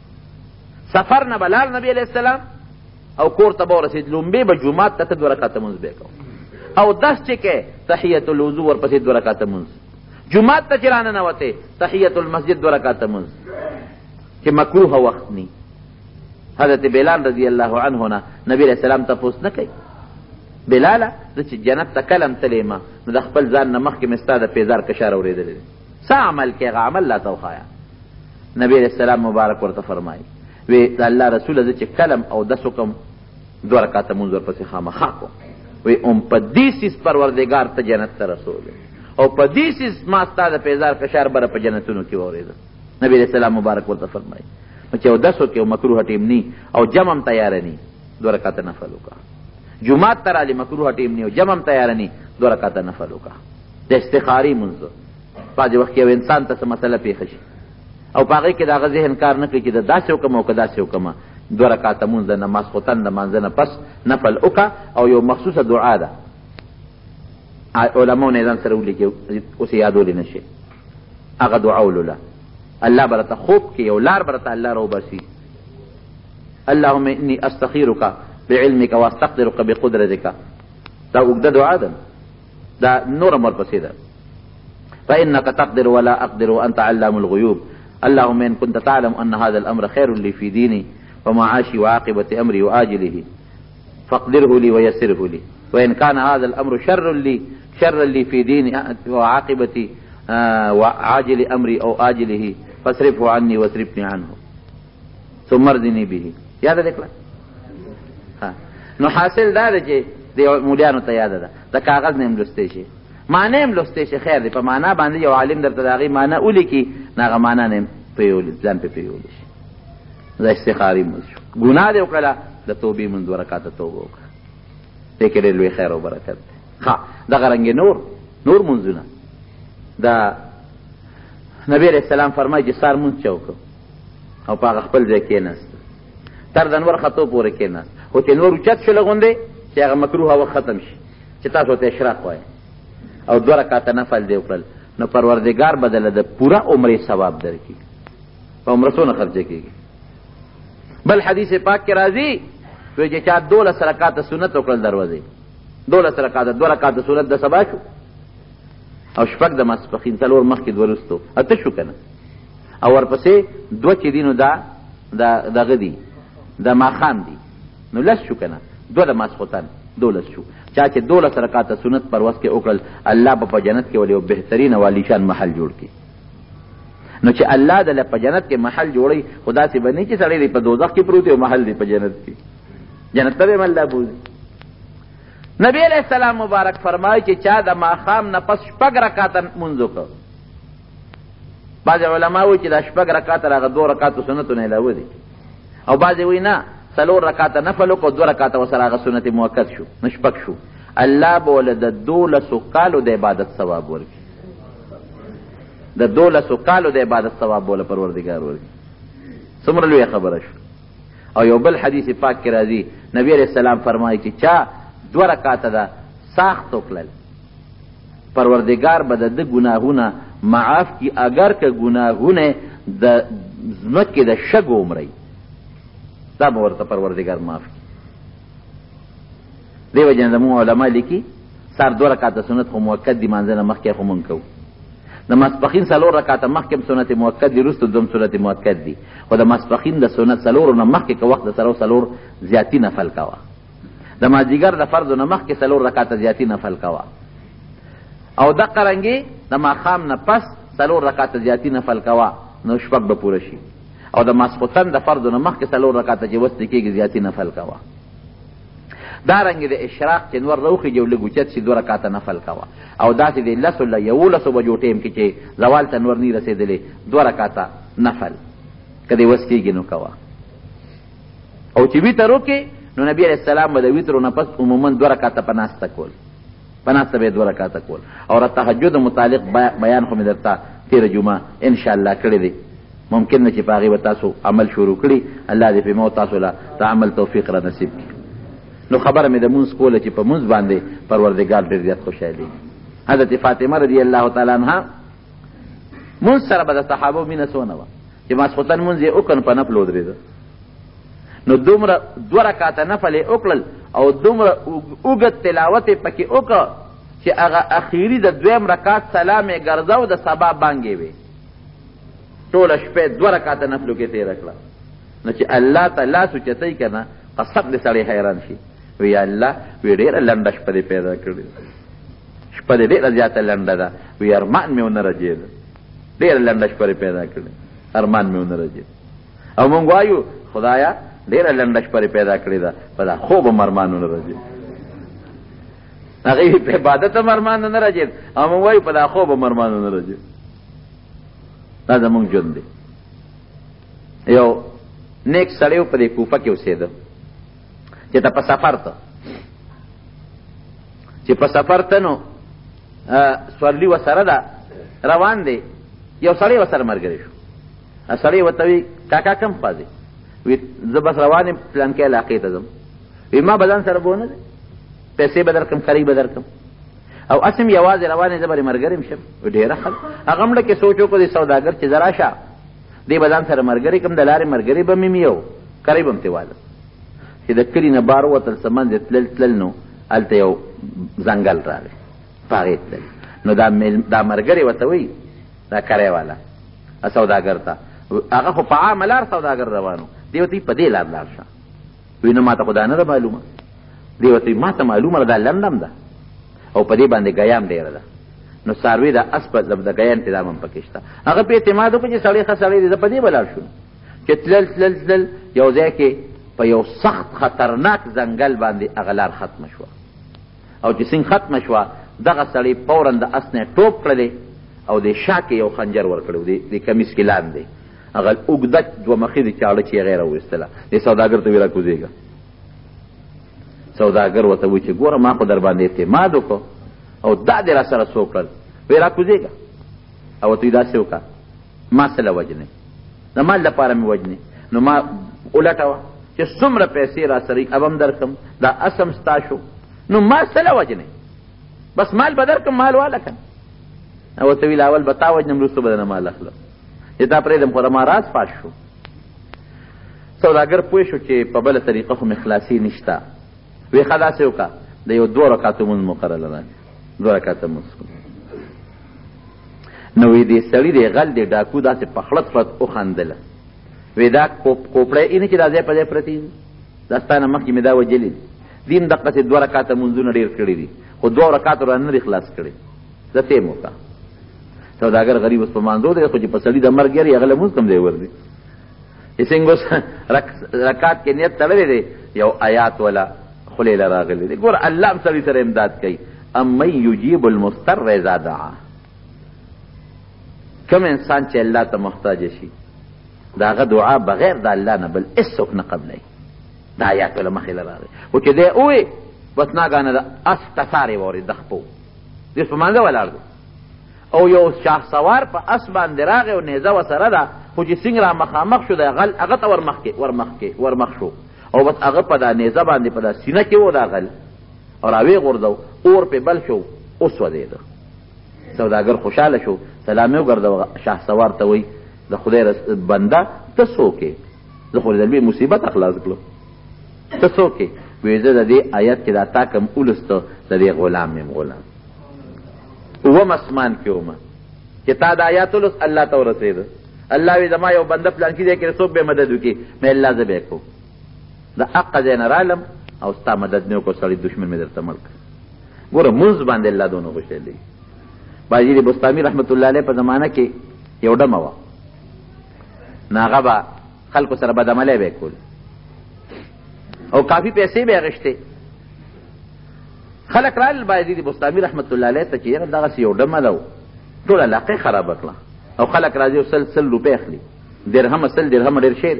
سفر نه به لاړ نبي علیه السلام او کور ته به ورسېد، لومبې به جومات ته 2 رکعته مونځ به یې کوه، او دس چې کې تحیت الوضو ورپسې 2 رکعته مونځ. جومات ته چې راننوتې تحیت المسجد 2 رکعته مونځ، چې مکروه وخت نی. حضرت بلال رضی الله عنه نه نبی علیہ السلام تپوس نه کوي، بلاله زه چې جنت ته کله م تللی ما نو د خپل ځان نه مخکې مې ستا د پیزار کشار اورېدلی دی، څه عمل کې هغه عمل لا ته وښایه. نبی علیہ السلام مبارک ورته فرمایي وی د الله رسوله زه چې کلم او دس وکړم 2 رکعته مونځ ورپسې خامخا کوم. وی په دې سیز پروردګار ته جنت ته رسولی، او په دې سیز ما ستا د پیزار کشار بره په جنتونو کې واورېده. نبی علیہ السلام مبارک ورته فرمایي چې او دس وکړې او مکروه ټیم نی او جمع هم تیاره نی 2 رکعته نفل وکړه. جمعات ته رالې مکروه ټیم نی او جمع هم تیاره نی 2 رکعته نفل وکړه. د استخاري مونځ بعضې وخت کې یو انسان ته څه مسله پېښه شي او په هغې کې د هغه ذهن کار نه کوي چې د داسې وکړم او که داسې وکړم، 2 رکعته مونځ د ماسخوتن د مانځه نه پس نفل وکړه، او یو مخصوصه دعا ده علماو نه یې ځان سره ولیکي اوس یې یادولی نه شي، هغه دعا ولوله الله برته خوب کې یو لار برته الله راوباسي. اللهم انی استخیرک بعلمک واستقدرک بقدرتک. دا اوږده دعا ده، دا نورم ورپسې ده. فانک تقدر ولا اقدر وانت علام الغیوب. اللهم ان كنت تعلم ان هذا الامر خير لي في ديني ومعاشي وعاقبة امري واجله فاقدره لي ويسره لي، وان كان هذا الامر شرا لي في ديني وعاقبة وعاجل امري او آجله فاصرفه عني واصرفني عنه ثم ارضني به. یاد دې کړه؟ نو حاصل دا ده چې د مولیانو ته یاده ده، د کاغذ نه هم لوستی شي، معنی هم لوستی شي، خیر دی په معنا باندې یو عالم درته د هغې معنا ولیکي، نو هغه معنا نه هم ځان پې پوهولی شي. دا استخاري مونځ شو. ګناه دې وکړله د توبې مونځ 2 رکعته توبه وکړه، دې کې ډېر لوی خیر او برکت دی. دغه رنګې نور مونځونه دا نبی علیہ السلام فرمایي چې سار مونځ چا وکړو او په هغه خپل ځای کېناست، تر د انور خطو پورې کېناست، خو چې نور اوچت شو لغوندې چې هغه مکروه وخت ختم شي چې تاسو ته اشراق وایي، او 2 رکعته نفل دې وکړل، نو پروردګار بدله د پوره عمرې ثواب درکړي. په عمره څونه خرچه کېږي؟ بل حدیث پاک کې راځي وایي چې چا 12 رکعته سنت وکړل دروازې، 12 رکعته 2 رکعته سنت د سبا شو او 6 د ماسپښین، 4 مخکې 2 وروستو 8 شو که نه، او ورپسې 2 چې دي نو دغه دي د ماښام دي نو 10 شو که نه، 2 د ماسخوتن 12 شو. چا چې 12 رکعته سنت پر وس کې وکړل الله به په جنت کې ولې یو بهترین او عالیشان محل جوړ کړي. نو چې الله دله په جنت کې محل جوړوي، خو داسې به نه چې سړی دی په دوزخ کې پروت او محل دی په جنت کې، جنت ته به هم الله بوځي. نبی علیہ السلام مبارک فرمایي چې چا د ماښام نه پس 6 رکعته مونځ وکړ، بعض علما وایي چې دا شپږ رکاته هغه 2 رکاتو سنتونه علاوه دي او بعضې وایي نه 4 رکاته نفل وکړو 2 رکاته ورسره هغه سنت مؤکد شو نه شپږ شو. الله به له د 12 کالو د عبادت ثواب ورکړي، د 12 کالو د عبادت ثواب بوله پروردګار ورکړي. څومره لویه خبره شو. او یو بل حدیث پاک کې راځي نبی علیہ السلام فرمایي چې چا 2 رکاته ده ساخت وکړل پروردګار به د ګناهونه معاف کی اگر که گناهونه د ځمکې د شګو عمرئ دا به ورته پروردګار معاف کی. دې وجې نه زموږ علما لیکي سار 2 رکاته سنت خو مؤکد دي مانځه نه مخکې خو مونږ کوو. د ماسپخین 4 رکاته مخکې هم سنت مؤکد دي وروسته دوم سنت مؤکد دي خو د ماسپخین د سنت 4 نه مخکې که وخت د سره 4 زیاتی نفل کوه. د مازدیګر د فرض نه مخکې 4 رکاته زیاتی نفل کوه او د قرنګي د ماښام نه پس 4 رکاته زیاتی نفل کوه نو شپږ به پوره شي او د ماسخوتن د فرض نه مخکې 4 رکاته چې وسته کېږي زیاتی نفل کوه. دارنګې د اشراق چې نور روخېږي او لږ اوچت شي 2 رکاته نفل کوه او داسې د 11 بجو ټیم کې چې زوال ته نور نه رسېدلې 2 رکاته نفل که دې وس کېږي نو کوه. او چې ویتر وکړې نو نبي علیه السلام به د ویترو نه پس عموما 2 رکاته په ناسته کول په ناسته به یې 2 رکاته کول. او د تهجد متعلق بیان خو مې درته تېره جمعه انشاءالله کړی دی. ممکن نه چې په هغې به تاسو عمل شروع کړي. الله دې په ما تاسو له د عمل توفیق را نصیب کړي. نو خبره مې د مونځ کوله چې په مونځ باندې پروردګار ډېر زیات خوشحالېږي. حضرت فاطمه رضی الله تعالی عنها مونځ سره به د صحابو مینه څونه وه چې ماسخوتن مونځ یې وکړ په نفل ودرېده نو دومره 2 رکاته نفل یې وکړل او دومره اوږد تلاوت یې پکې وکړه چې هغه اخیري د 2 رکات سلام یې ګرځاو د سبا بانګې وې ټوله شپه 2 رکاته نفلو کې تېره کړه. نو چې الله ته لاس اوچتی که نه قسم دې سړی حیران شي وی یا الله وی ډېره لنډه شپه دې پیدا کړې شپه دې ډېره زیاته لنډه ده وی ارمان مې ونه رجېده ډېره لنډه شپه دې پیدا کړې ارمان مې ونه رجېد. او مونږ وایو خدایا ډېره لنډه شپه دې پیدا کړې ده په دا خوب هم ارمان ونه رجېد هغې په عبادت هم ارمان ونه رجېد او مونږ وایو په دا خوب هم ارمان ونه رجېد. دا زمونږ ژوند دی. یو نیک سړی په دې کوفه کې اوسېده چې ته په سفر ته چې په سفر ته نو سورلي ورسره ده روان دی یو سړی ورسره ملګری شو. سړی ورته وي کاکا کم خوا ځې وي زه بس روان یم پلانکې علاقې ته ځم وي ما به ځان سره بونه دی پیسې به درکړم خرۍ به درکړم او اسم یوازې روان یې زه به ملګری م شم ډېره ښه هغه مړه کې سوچ وکړو د سوداګر چې زه راشه دې به ځان سره ملګری کړم د لارې ملګری به مې یو کرۍ به م ترې والم چې د کلي نه بار ووتل څه منځ یې تلل نو هلته یو ځنګل راغی په هغې تلل نو دا ملګری ورته وایي دا کری والا سوداګر ته هغه خو په عامه لار سوداګر روان و دې ورته په دې لار لاړ شه وایي نه ما ته خو دا نه ده معلومه دې ورته ما ته معلومه ده دا لنډم ده او په دې باندې ګیام ډېره ده نو څاروي د اس په د ګیا انتظام هم پکې شته هغه په اعتماد وکړي چې سړی ښه سړی دی زه په دې به لاړ شو چې تلل یو ځای کې په یو سخت خطرناک ځنګل باندې هغه لار ختمه شوه او چې څنګه ختمه شوه دغه سړی فورا د اس نه ټوپ کړلی او د شا کې یو خنجر ورکړی د کمیس کې لاندې هغه اوږده 2 مخې چاړه چې هغې راویستله دې سوداګر ته ویې راکوزېږه سوداګر ورته وایي چې ګوره ما خو در باندې اعتماد وکړو او دا دې را سره څو کړل ویې راکوزېږه او ورته وایي داسې وکړه ما څه له وجنې د مال لپاره مې وجنې نو ما ولټوه چې څومره پیسې را سره اب هم درکړم دا اسم ستا شو نو ما څه له وجنې بس مال به درکړم مال واله کړم او ورته ویل اول به تا وجنم وروسته به دنه مال اخلم چې تا پرېږدم خو د ما راز فاش شو سوداګر پوه شو چې په بله طریقه خو مې خلاصي نشته وی ښه داسې وکړه د یو 2 رکاتو مونځ مقرره راکړه 2 رکاته مونځ نو وی دې سړي دې غل دې ډاکو داسې په خړت خړت وخندله وی دا کوپړی یې نه چې دا ځای په ځای پرتې دي دا ستا نه مخکې مې دا وجلي دي دین دقسې 2 رکاته مونځونه ډېر کړي دي خو 2 رکاتو را نه دي خلاص کړي زه تیم وکړه سوداګر غریب اوس په مانځو دی خو چې په سړي د مرګ یاري هغه له مونځ کم دی وردي چې څنګه اوس رکات کې نیت تړلی دی یو آیات والا خولې له راغلی دی ګوره الله هم سړي سره امداد کوي امن یجیب المضطر اذا دعا کوم انسان چې الله ته محتاج شي د هغه دعا بغیر د الله نه بل هېڅوک نه قبلوي. دا آیات له مخې له راغی خو چې دی ووایي بس ناګانه د اس ټسار یې واورېد د خپو دېس په منځه ولاړ دی او یو شاه سوار په اس باندې راغی او نیزه ورسره ده خو چې څنګه را مخامخ شو د غل هغه ته ورمخ شو او بس هغه په دا نیزه باندې په دا سینه کې و دا غل او راویې غورځو اور پې بل شو وسوځېده. سوداګر خوشحاله شو سلام یې وګرځو شاه سوار ته وایي د خدای بنده ته څوک یې زه خو د لوی مصیبت اخلاص کړم ته څوک یې وایي زه د دې آیت کې دا تا کوم ولسته د دې غلام یم غلام اووم اسمان کې ومه چې تا د آیات ولس الله ته ورسېده الله وی زما یو بنده پلانکي دی کې څوک به مدد وکړي مې الله زه به کوم د حق ځای نه رالم او ستا مدد نه وکړو سړي دشمن مې درته مړ کړ. ګوره منځ باندې الله دونه خوشحال دی. باجي بستامي رحمت الله علیه په زمانه کې یو ډمه وه نو هغه به خلکو سره بدعملی به یې کول او کافي پیسې به یې اخېشتې. خلک رالل باجي بستامي رحمت الله علیه ته چې یاره دغسې یو ډمه ده ټول علاقه یې خرابه کړه او خلک راځي او سل روپۍ اخلي درهمه سل درهمه ډېر شی دی.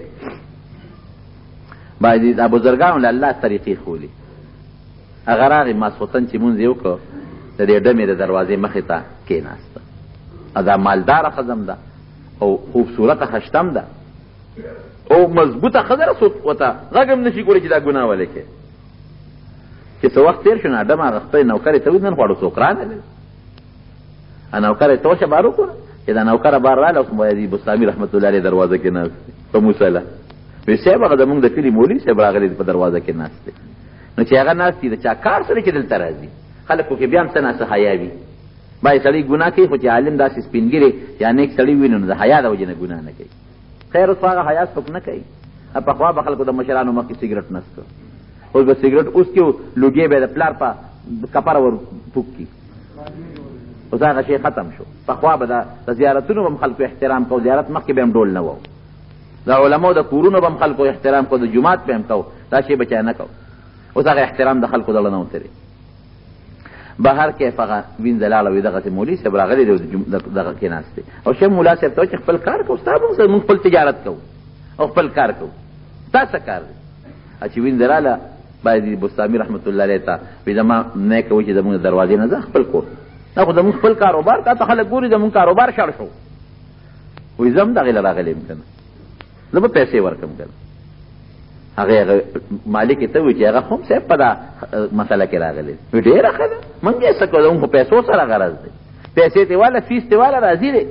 باید دا بزرګانو له الله طریقې ښولي. هغه راغی ماسخوتن چې مونځ یې وکړو د دې ډمې د دروازې مخې ته کېناسته او دا مالداره ښځه ده او خوبصورته خشتم ده او مضبوطه ښځه ده څوک ورته غږ هم نشي کولی چې دا ګناه ولې کې چې څه وخت تېر شو نو ډمه هغه خپلې نوکرې ته وویل نن خواړو څوک رانغلل نوکر یې ته وشه بار وکړه چې دا نوکره بار راله اوس باید بستامي رحمت الله علیه دروازه کې ناست په موسله وی صاحب هغه زمونږ د کلي مولوي صاحب راغلی په دروازه کې ناست دی نو چې هغه ناست دي د چا کار سره چې دلته راځي خلکو کې بیا هم څه ناڅه حیا وي باید سړی ګناه کوي خو چې عالم داسې سپینګیرې یا نیک سړی ووینو نو د حیا د وجې نه ګناه نه کوي. خیر اوس هغه حیا څوک نه کوي. پخوا به خلکو د مشرانو مخکې سګرټ نسته اوس به سګرټ اوس کې لوګې به یې د پلار په کپره ور پوک کي اوس هغه شی ختم شو. پخوا به د زیارتونو به هم خلکو احترام کو زیارت مخکې به هم ډول نه وو د علماو د کورونو به هم خلکو احترام کو د جومات به هم کو دا شی به چا نه کو. اوس هغه احترام د خلکو زړه نه وتري. بهر کیف هغه وینځه لاړه وي دغسې مولي صاحب راغلی دی دغه کې ناست دی او شیخ ملا صاحب ته چې خپل کار کوو ستا به موږ خپل تجارت کوو او خپل کار کوو تا څه کار دی. چې وینځه راله باید بستامي رحمت الله علیه ته وایي زما نه کوي چې زمونږ د دروازې نه ځه خپل کور دا خو زمونږ خپل کاروبار تا ته خلک ګوري زمونږ کاروبار شړ شو وایي زه هم دغې له راغلی یم که نه زه به پیسې ورکړم که نه. هغه مالک ته وایي چې هغه خو هم صاحب په دا مسله کې راغلی وایي ډېره ښه ده موږ یې څه کوو زموږ خو پیسو سره غرض دی پیسې ته واله فیس ته واله راضي دی.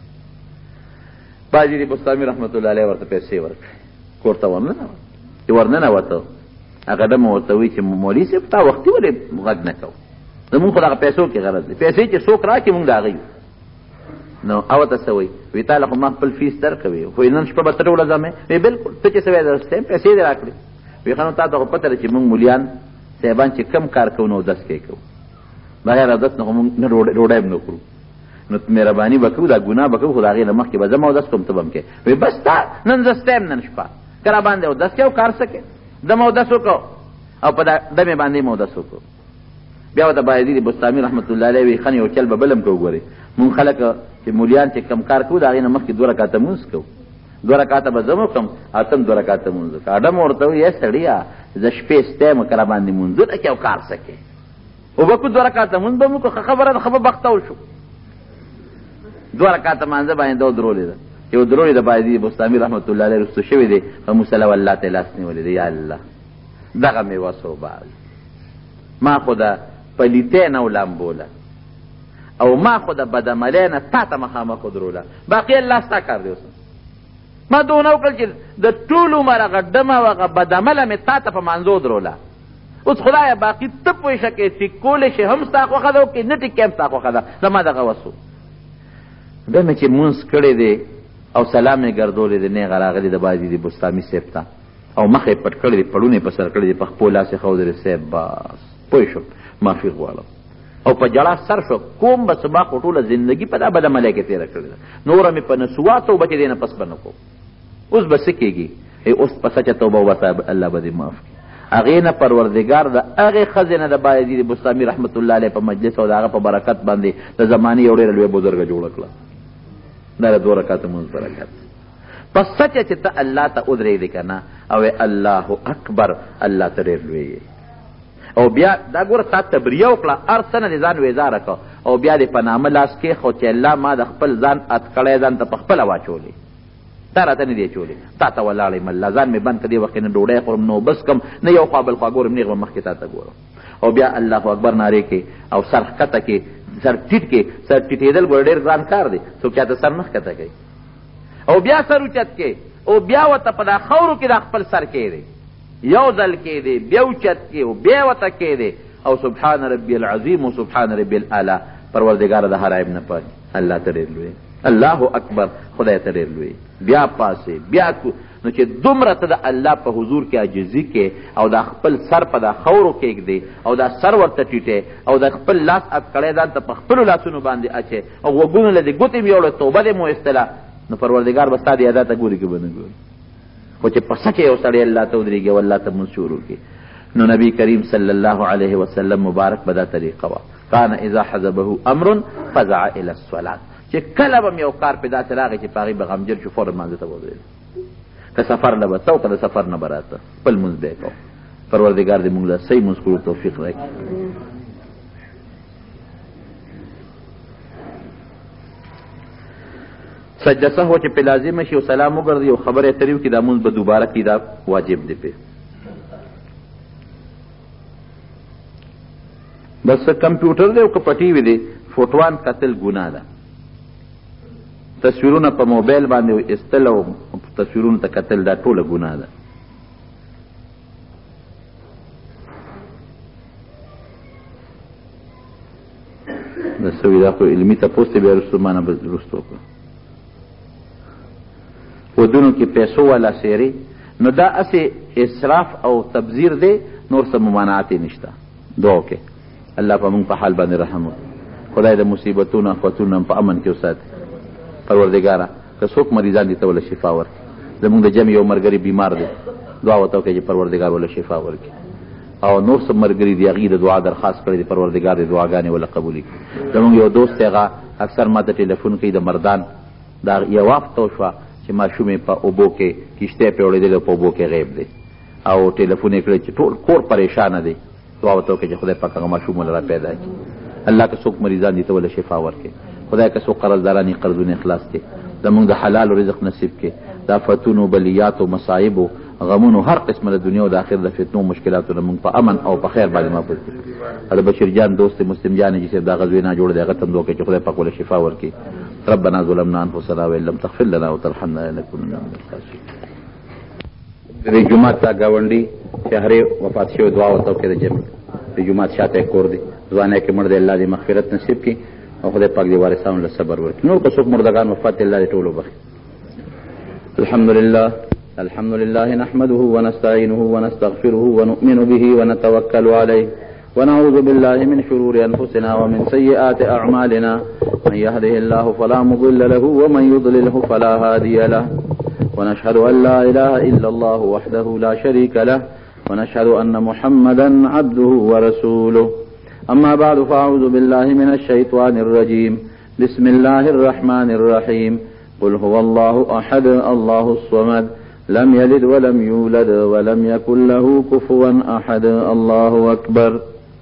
باجي بستامي رحمت الله علیه ورته پیسې ورکړې کور ته ورننوت چې ورننوته هغه ډمه ورته وایي چې مولي صاحب تا وختي ولې غږ نه کوو زمونږ خو دغه پیسو کې غرض دی پیسې چې څوک راکړي مونږ د هغه یو. نو او ته څه وایي وایي تا له خو ما خپل فیس درکوي خو نن شپه به ته ټوله ځمې وایي بلکل ته چې څه وایې درسته پیسې دې راکړې وایي ښه نو تا ته خو پته ده چې مونږ مولیان صاحبان چې کم کار کوو نو اودس کې کوو بغیر اودس نه خو مونږ نه ډوډۍ هم نه خورو نو مهرباني به کوو دا ګناه به کوو خو د هغې نه مخکې به زه م اودس کوم ته به هم کوې وایي بس تا نن زه سته یم نن شپه که را باندې اودس کوې او کار څه کوې زه م اودس وکړو او په دا دمې باندې م اودس وکړو. بیا ورته باید بستامي رحمت الله علیه وایي ښه یو چل به بل هم کوو ګورې مونږ خلک چې مولیان چې کم کار کوو د هغې نه مخکې 2 رکاته مونځ کوو 2 رکاته به زه م وکړم او ته هم 2 رکاته مونځ وکړه. اډم ورته وایي ای سړیه زه شپې ستی یم که را باندې مونځونه کوې او کار څه کوې وبکو 2 رکاته مونځ به م وکړو ښه خبره ده ښه به بختول شو 2 رکاته مانځه باندې دا ودرولې ده یو درولې ده باید بستامي رحمت الله علیه رستو شوی دی په مصله والله ته لاس نیولې دی یا الله دغه مې وسو باز ما خو د پلیتې نه ولامبوله او ما خو د بدعملۍ نه تا ته مخامخ ودروله باقي الله ستا کار دی اوس ما دونه وکړل چې د ټول عمر هغه ډمه او هغه بدعمله مې تا ته په مانځو ودروله اوس خدایه باقي ته پوه شه کې ټیکولی شي هم ستا خوښه ده او که نه ټیکې هم ستا خوښه ده زما دغه وسو بیا مې چې مونځ کړی دی او سلام یې ګرځولی دی نیغه راغلی د باجي د بستامي صاحب ته او مخ یې پټ کړی دی پړونه یې په سر کړی دی په خپو لاس یې ښودلی صاحب بس پوه شم معافي غواړم او په جړا سر شو کوم به سبا خو ټوله زندګي په دا بدعملۍ کې تېره کړې ده نوره مې په نسوا توبه چې دی نه پس به نه کوم اوس به څه کېږي اوس په سچه توبه وباسه الله به دې معاف کړي هغې نه پروردګار د هغې ښځې نه د باید بستامي رحمت الله علیه په مجلس او د هغه په برکت باندې د زمانې یو ډېره لویه بزرګه جوړه کړه دا 2 رکعاته مونځ برکت. پس سچه چې ته الله ته ودرېږې که نه او الله اکبر، الله ته ډېر لوی او بیا دا ګوره تا تبریه وکړه، هر څه نه دې ځان ویزاره کړه او بیا دې په نامه لاس کېښود چې الله ما د خپل ځان اتکړی ځان ته په خپله واچولې، تا راته نه دی اچولې، تا ته ولاړ یم الله، ځان مې بند که دې وخت نه ډوډۍ خورم نو بس کم نه یو خوا بل خوا ګورم نیغ به مخکې تا ته ګورم او بیا الله اکبر نارې کې او سر ښکته کې سر ټیټ کې، سر ټیټېدل ګوره ډېر ګران کار دی، څوک چاته سر نه ښکته کوي او بیا سر اوچت کې او بیا ورته په دا خاورو کې دا خپل سر کېدی، یو ځل کېدی بیا اوچت کې او بیا ورته کېدی او سبحان ربي العظیم و سبحان ربي الاعلی. پروردګاره د هر عیب نه پاک، الله ته ډېر لوی، الله اکبر، خدای ته ډېر لوی. بیا پاسې بیا نو چې دومره ته د الله په حضور کې عاجزي کې او دا خپل سر په دا خاورو کېږدې او دا سر ورته ټیټې او د خپل لاس اتکړی ځان ته په خپلو لاسونو باندې اچې او غوږونو له دې ګوتې مې یوړه توبه دې مو ایستله، نو پروردګار به ستا دې ادا ته ګوري که به نه ګوري. خو چې په سچه یو سړی الله ته ودرېږي او الله ته مونځ شروع کړي، نو نبی کریم صلی الله علیه وسلم مبارک به دا طریقه وه، کان اذا حزبه امر فزع الى الصلاه، چې کله به م یو کار په داسې راغی چې په هغې به غمجن شو فوراً مانځه ته ودرېد، که سفر نه به ته او که د سفر نه به راته خپل مونځ به یې کوو. پروردګار دې مونږ له صحیح مونځ کړو توفیق راکړي. سجده سهو چې په لازمه شي او سلام وګرځي او خبرې اترې وکړي، دا مونځ به دوباره کړي، دا واجب دی پې. بس کمپیوټر دی او که په ټي وي دی فوټوان کتل ګناه ده، تصویرونه په موبایل باندې ایستل او تصویرونو ته کتل دا ټوله ګناه ده. دا سوي دا خو علمي تپوس دی، بیا رستو مانه به رستو کړو. ودونو کې پیسو والا سیرې، نو دا اسې اسراف او تبذیر دی، نور څه ممانعات یې نشته. دعا وکړئ الله په موږ په حال باندې رحم وکړي، خدای د مصیبتونو آفتونو په امن کې وساتي. پروردګاره که څوک مریضان دي ته وله شفا ورکړي، زموږ د جمع یو ملګري بیمار دی، دعا ورته وکړئ چې پروردګار وله شفا ورکړي، او نور څه ملګري دي هغې د دعا درخواست کړی دی، پروردګار د دعاګانې وله قبولې کړي. زموږ یو دوست دی هغه اکثر ما ته ټلیفون کوي د مردان، دا یو وخت وشوه چې ماشومې په اوبو کې کشتی پې وړېدلې او په اوبو کې غیب دی او ټلیفون یې کړی چې ټول کور پریشانه دی. دعا ورته وکړئ چې خدای پاک هغه ماشوم له را پیدا کړي. الله که څوک مریضان دي ته وله شفا ورکړي، خدای که څوک قرضداران یې قرضونه اخلاص کړي، زموږ د حلال رزق نصیب کړي، د آفتونو بلیاتو مصایبو غمونو هر قسمه د دنیا او د آخر د فتنو مشکلاتو نه موږ په امن او په خیر باندې محفوظ کړي. د بشیر جان دوست مسلم جان چې صاحب دا غزوې نه جوړ دی هغه ته هم دعا کوي چې خدای پاک وله شفا ورکړي. ربنا ظلمنا انفسنا وان لم تغفر لنا وترحمنا لنكونن من الخاسرين. د جمعه تا گاونډي شهري وفات شوی، دعا ورته وکړئ د جمعې د جمعه شاته کور دی، ځوانۍ کې مړ دی، الله دې مغفرت نصیب کړي او خدای پاک دې وارثانو له صبر ورکړي. نور که څوک مردگان وفات دی الله دې ټول وبخي. الحمد لله نحمده ونستعينه ونستغفره ونؤمن به ونتوكل عليه ونعوذ بالله من شرور أنفسنا ومن سيئات أعمالنا، من يهده الله فلا مضل له ومن يضلله فلا هادي له، ونشهد أن لا إله إلا الله وحده لا شريك له، ونشهد أن محمدا عبده ورسوله. أما بعد فأعوذ بالله من الشيطان الرجيم. بسم الله الرحمن الرحيم. قل هو الله أحد الله الصمد لم يلد ولم يولد ولم يكن له كفوا أحد. الله أكبر.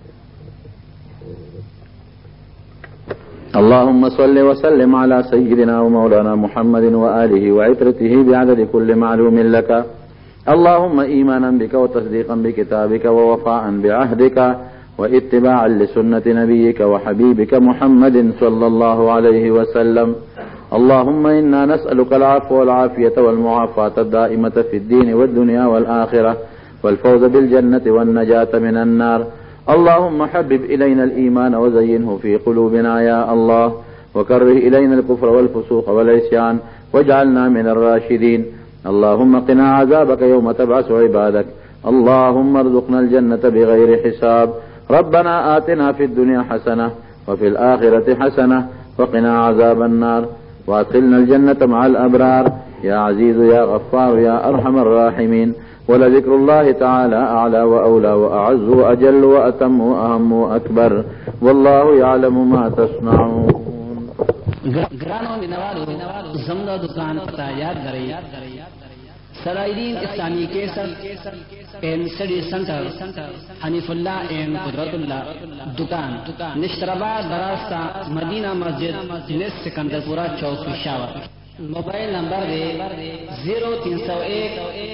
اللهم صل وسلم على سيدنا ومولانا محمد وآله وعترته بعدد كل معلوم لك. اللهم إيمانا بك وتصديقا بكتابك ووفاء بعهدك واتباعا لسنة نبيك وحبيبك محمد صلى الله عليه وسلم. اللهم إنا نسألك العفو والعافية والمعافاة الدائمة في الدين والدنيا والآخرة والفوز بالجنة والنجاة من النار. اللهم حبب إلينا الإيمان وزينه في قلوبنا يا الله، وكره إلينا الكفر والفسوق والعصيان واجعلنا من الراشدين. اللهم قنا عذابك يوم تبعث عبادك. اللهم ارزقنا الجنة بغير حساب. ربنا آتنا في الدنيا حسنة وفي الآخرة حسنة وقنا عذاب النار وادخلنا الجنة مع الأبرار يا عزيز يا غفار يا أرحم الراحمين. ولذكر الله تعالى أعلى وأولى وأعز وأجل وأتم وأهم وأكبر، والله يعلم ما تصنعون. ग्रानो मिनवालो जमदा दुकान पता याद करे सराइदीन इस्लामी केसर and study centre Hanifullah and Qudratullah दुकान निश्तराबाद बरास्ता मदीना मस्जिद निस सिकंदरपुरा चौक पेशावर। मोबाइल नंबर है 0301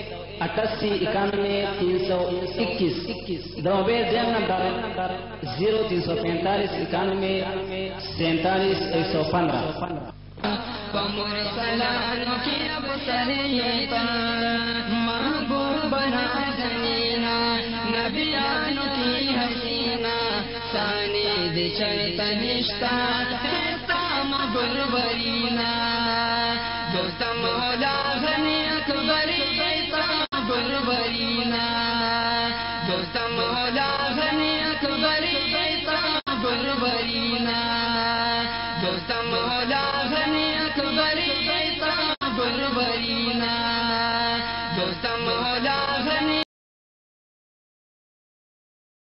8891 321। नंबर 0345 91 115। मुरसलानों की अब सरेता महबूब बना जमीना नबियानों की हसीना सानी दिशा निष्ठा बुलबरीना दोस्तम होला घनी अकबरी बुलबरीना दोस्तम होला घनी अकबरी